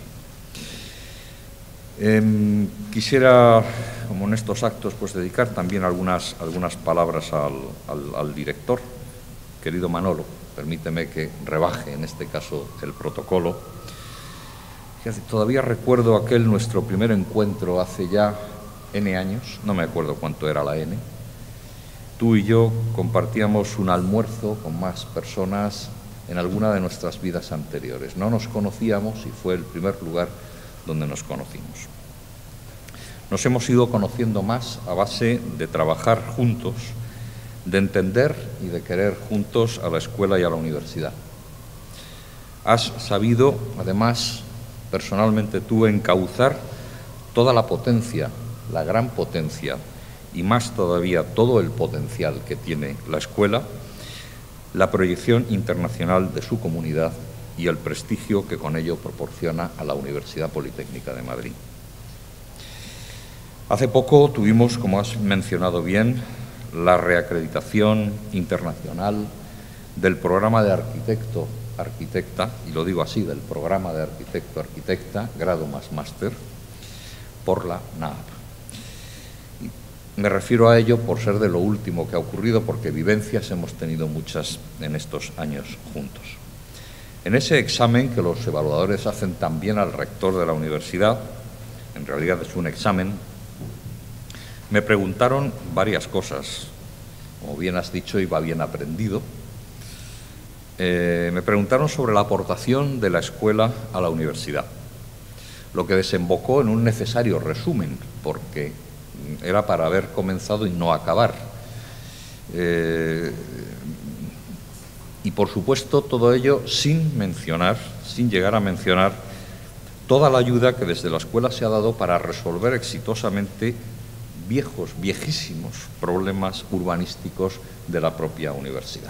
Speaker 3: Quisiera, como en estos actos, pues dedicar también algunas palabras al director. Querido Manolo, permíteme que rebaje en este caso el protocolo. Todavía recuerdo aquel nuestro primer encuentro hace ya N años, no me acuerdo cuánto era la N. Tú y yo compartíamos un almuerzo con más personas en alguna de nuestras vidas anteriores. No nos conocíamos y fue el primer lugar donde nos conocimos. Nos hemos ido conociendo más a base de trabajar juntos, de entender y de querer juntos a la escuela y a la universidad. Has sabido, además, personalmente tú encauzar toda la potencia, la gran potencia y más todavía todo el potencial que tiene la escuela, la proyección internacional de su comunidad y el prestigio que con ello proporciona a la Universidad Politécnica de Madrid. Hace poco tuvimos, como has mencionado bien, la reacreditación internacional del programa de arquitecta, y lo digo así, del programa de arquitecta, grado más máster, por la NAAP. Me refiero a ello por ser de lo último que ha ocurrido, porque vivencias hemos tenido muchas en estos años juntos. En ese examen que los evaluadores hacen también al rector de la universidad, en realidad es un examen, me preguntaron varias cosas. Como bien has dicho, iba bien aprendido. Me preguntaron sobre la aportación de la escuela a la universidad, lo que desembocó en un necesario resumen, porque era para haber comenzado y no acabar. Y por supuesto todo ello sin llegar a mencionar toda la ayuda que desde la escuela se ha dado para resolver exitosamente viejísimos problemas urbanísticos de la propia universidad,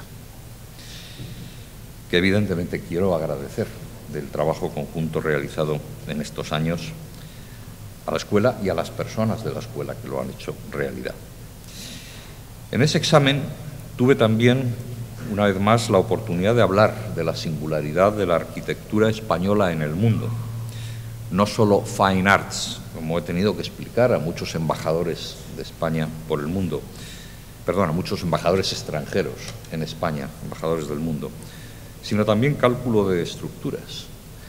Speaker 3: que evidentemente quiero agradecer del trabajo conjunto realizado en estos años a la escuela y a las personas de la escuela que lo han hecho realidad. En ese examen tuve también, una vez más, la oportunidad de hablar de la singularidad de la arquitectura española en el mundo. No solo fine arts, como he tenido que explicar a muchos embajadores de España por el mundo, perdón, a muchos embajadores extranjeros en España, embajadores del mundo, sino también cálculo de estructuras.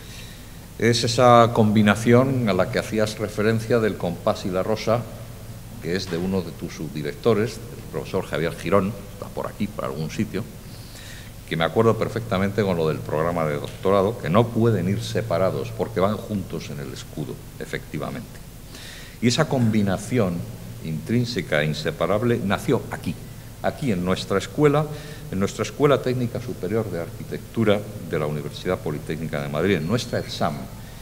Speaker 3: Es esa combinación a la que hacías referencia del compás y la rosa, que es de uno de tus subdirectores, el profesor Javier Girón, está por aquí, por algún sitio, que me acuerdo perfectamente con lo del programa de doctorado, que no pueden ir separados porque van juntos en el escudo, efectivamente. Y esa combinación intrínseca e inseparable nació aquí en nuestra escuela técnica superior de arquitectura de la Universidad Politécnica de Madrid, en nuestra ETSAM,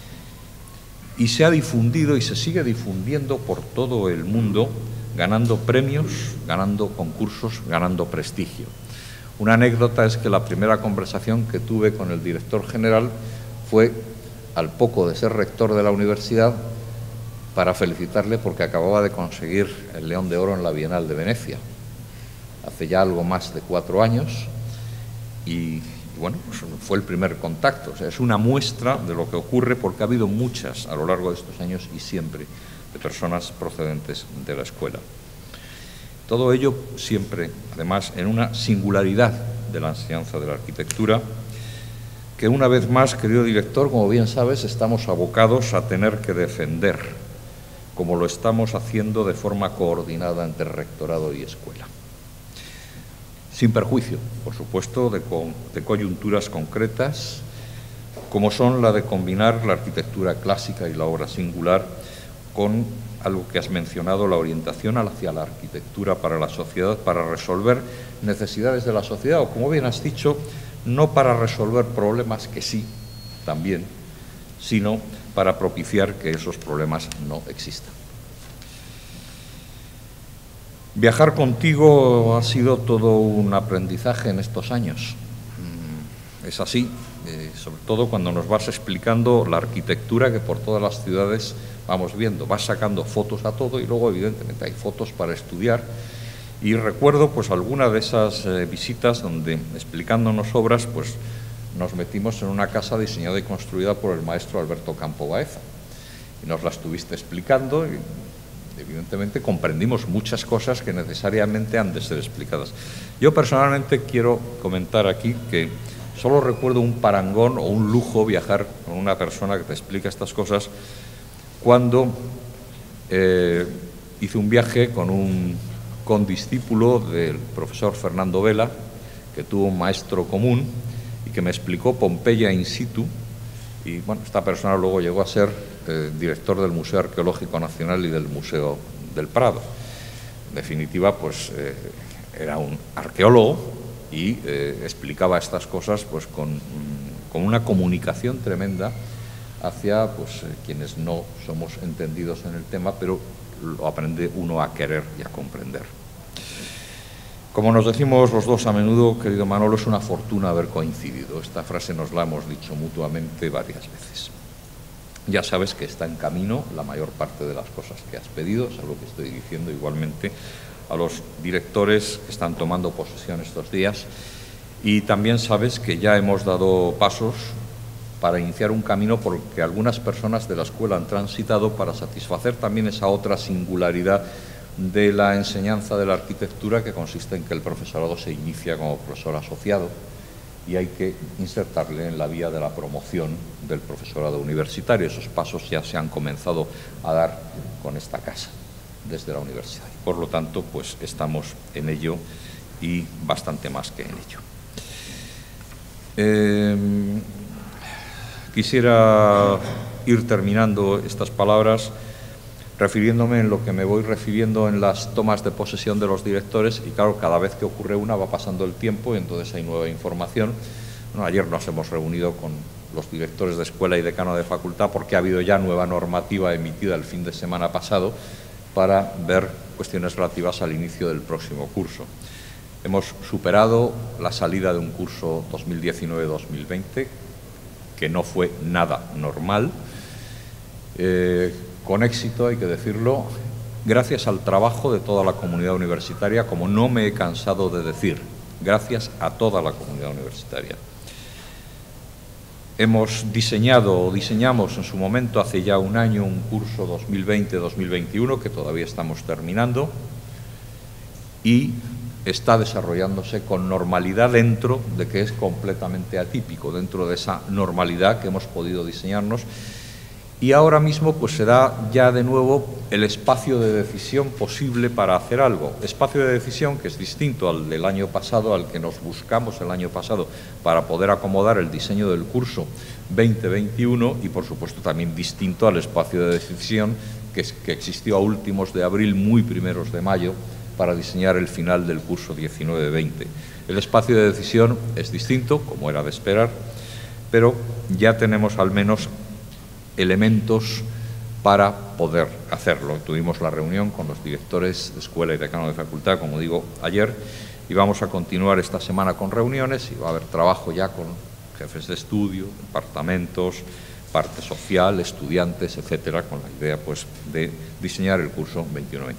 Speaker 3: y se ha difundido y se sigue difundiendo por todo el mundo, ganando premios, ganando concursos, ganando prestigio. Una anécdota es que la primera conversación que tuve con el director general fue al poco de ser rector de la universidad para felicitarle porque acababa de conseguir el León de Oro en la Bienal de Venecia, hace ya algo más de 4 años, y bueno, pues fue el primer contacto. O sea, es una muestra de lo que ocurre, porque ha habido muchas a lo largo de estos años y siempre de personas procedentes de la escuela. Todo ello siempre, además, en una singularidad de la enseñanza de la arquitectura, que una vez más, querido director, como bien sabes, estamos abocados a tener que defender, como lo estamos haciendo de forma coordinada entre rectorado y escuela. Sin perjuicio, por supuesto, de coyunturas concretas, como son la de combinar la arquitectura clásica y la obra singular con algo que has mencionado, la orientación hacia la arquitectura para la sociedad, para resolver necesidades de la sociedad, o como bien has dicho, no para resolver problemas que sí, también, sino para propiciar que esos problemas no existan. Viajar contigo ha sido todo un aprendizaje en estos años. Es así, sobre todo cuando nos vas explicando la arquitectura que por todas las ciudades vamos viendo. Vas sacando fotos a todo y luego, evidentemente, hay fotos para estudiar. Y recuerdo pues alguna de esas visitas donde, explicándonos obras, pues nos metimos en una casa diseñada y construida por el maestro Alberto Campo Baeza. Y nos la estuviste explicando y, evidentemente, comprendimos muchas cosas que necesariamente han de ser explicadas. Yo personalmente quiero comentar aquí que solo recuerdo un parangón o un lujo viajar con una persona que te explica estas cosas cuando hice un viaje con un condiscípulo del profesor Fernando Vela, que tuvo un maestro común y que me explicó Pompeya in situ. Y bueno, esta persona luego llegó a ser director del Museo Arqueológico Nacional y del Museo del Prado. En definitiva, pues era un arqueólogo y explicaba estas cosas pues con una comunicación tremenda hacia quienes no somos entendidos en el tema, pero lo aprende uno a querer y a comprender. Como nos decimos los dos a menudo, querido Manolo, es una fortuna haber coincidido. Esta frase nos la hemos dicho mutuamente varias veces. Ya sabes que está en camino la mayor parte de las cosas que has pedido, es algo que estoy diciendo igualmente a los directores que están tomando posesión estos días, y también sabes que ya hemos dado pasos para iniciar un camino por el que algunas personas de la escuela han transitado para satisfacer también esa otra singularidad de la enseñanza de la arquitectura, que consiste en que el profesorado se inicia como profesor asociado y hay que insertarle en la vía de la promoción del profesorado universitario. Esos pasos ya se han comenzado a dar con esta casa desde la universidad. Por lo tanto, pues estamos en ello y bastante más que en ello. Quisiera ir terminando estas palabras refiriéndome en lo que me voy refiriendo en las tomas de posesión de los directores, y claro, cada vez que ocurre una va pasando el tiempo y entonces hay nueva información. Bueno, ayer nos hemos reunido con los directores de escuela y decano de facultad porque ha habido ya nueva normativa emitida el fin de semana pasado para ver cuestiones relativas al inicio del próximo curso. Hemos superado la salida de un curso 2019-2020 que no fue nada normal, con éxito, hay que decirlo, gracias al trabajo de toda la comunidad universitaria, como no me he cansado de decir, gracias a toda la comunidad universitaria. Hemos diseñamos en su momento, hace ya un año, un curso 2020-2021 que todavía estamos terminando y está desarrollándose con normalidad dentro de que es completamente atípico, dentro de esa normalidad que hemos podido diseñarnos. Y ahora mismo pues se da ya de nuevo el espacio de decisión posible para hacer algo. Espacio de decisión que es distinto al del año pasado, al que nos buscamos el año pasado para poder acomodar el diseño del curso 2021 y por supuesto también distinto al espacio de decisión que existió a últimos de abril, muy primeros de mayo, para diseñar el final del curso 19-20. El espacio de decisión es distinto, como era de esperar, pero ya tenemos al menos elementos para poder hacerlo. Tuvimos la reunión con los directores de escuela y decano de facultad, como digo, ayer, y vamos a continuar esta semana con reuniones y va a haber trabajo ya con jefes de estudio, departamentos, parte social, estudiantes, etcétera, con la idea pues de diseñar el curso 21-22.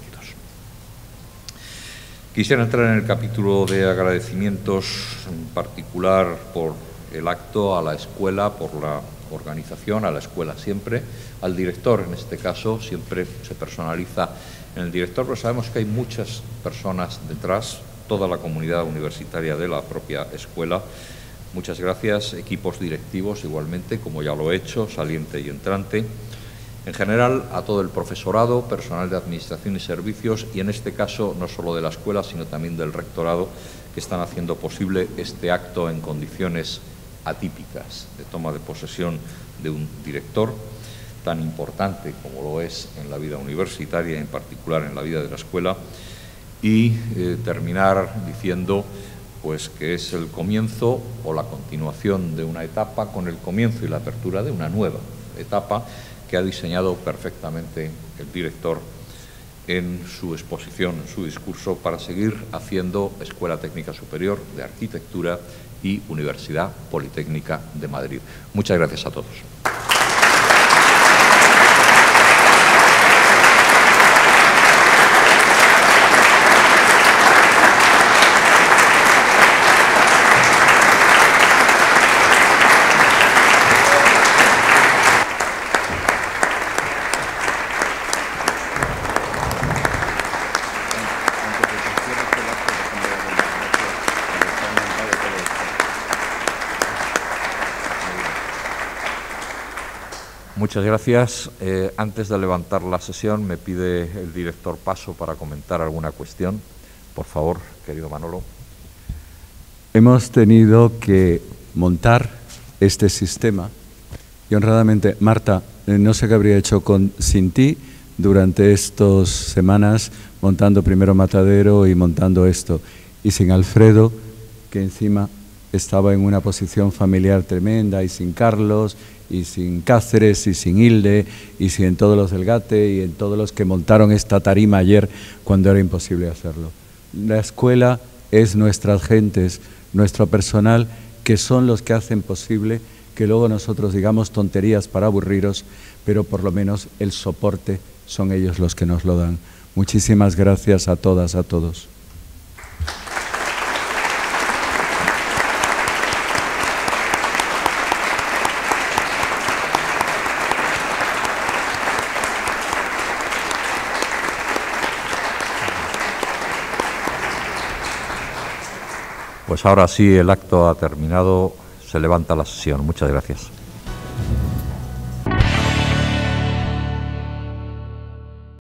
Speaker 3: Quisiera entrar en el capítulo de agradecimientos, en particular por el acto a la escuela, por la organización, a la escuela siempre, al director en este caso, siempre se personaliza en el director, pero sabemos que hay muchas personas detrás, toda la comunidad universitaria de la propia escuela. Muchas gracias, equipos directivos igualmente, como ya lo he hecho, saliente y entrante. En general, a todo el profesorado, personal de administración y servicios, y en este caso no solo de la escuela, sino también del rectorado, que están haciendo posible este acto en condiciones atípicas de toma de posesión de un director tan importante como lo es en la vida universitaria, en particular en la vida de la escuela, y terminar diciendo pues que es el comienzo o la continuación de una etapa con el comienzo y la apertura de una nueva etapa que ha diseñado perfectamente el director en su exposición, en su discurso, para seguir haciendo Escuela Técnica Superior de Arquitectura y Universidad Politécnica de Madrid. Muchas gracias a todos. Muchas gracias. Antes de levantar la sesión, me pide el director paso para comentar alguna cuestión. Por favor, querido Manolo.
Speaker 4: Hemos tenido que montar este sistema y honradamente, Marta, no sé qué habría hecho sin ti durante estas semanas, montando primero Matadero y montando esto. Y sin Alfredo, que encima estaba en una posición familiar tremenda, y sin Carlos, y sin Cáceres, y sin Hilde, y sin todos los del GATE, y en todos los que montaron esta tarima ayer cuando era imposible hacerlo. La escuela es nuestras gentes, nuestro personal, que son los que hacen posible que luego nosotros digamos tonterías para aburriros, pero por lo menos el soporte son ellos los que nos lo dan. Muchísimas gracias a todas, a todos.
Speaker 3: Pues ahora sí, el acto ha terminado. Se levanta la sesión. Muchas gracias.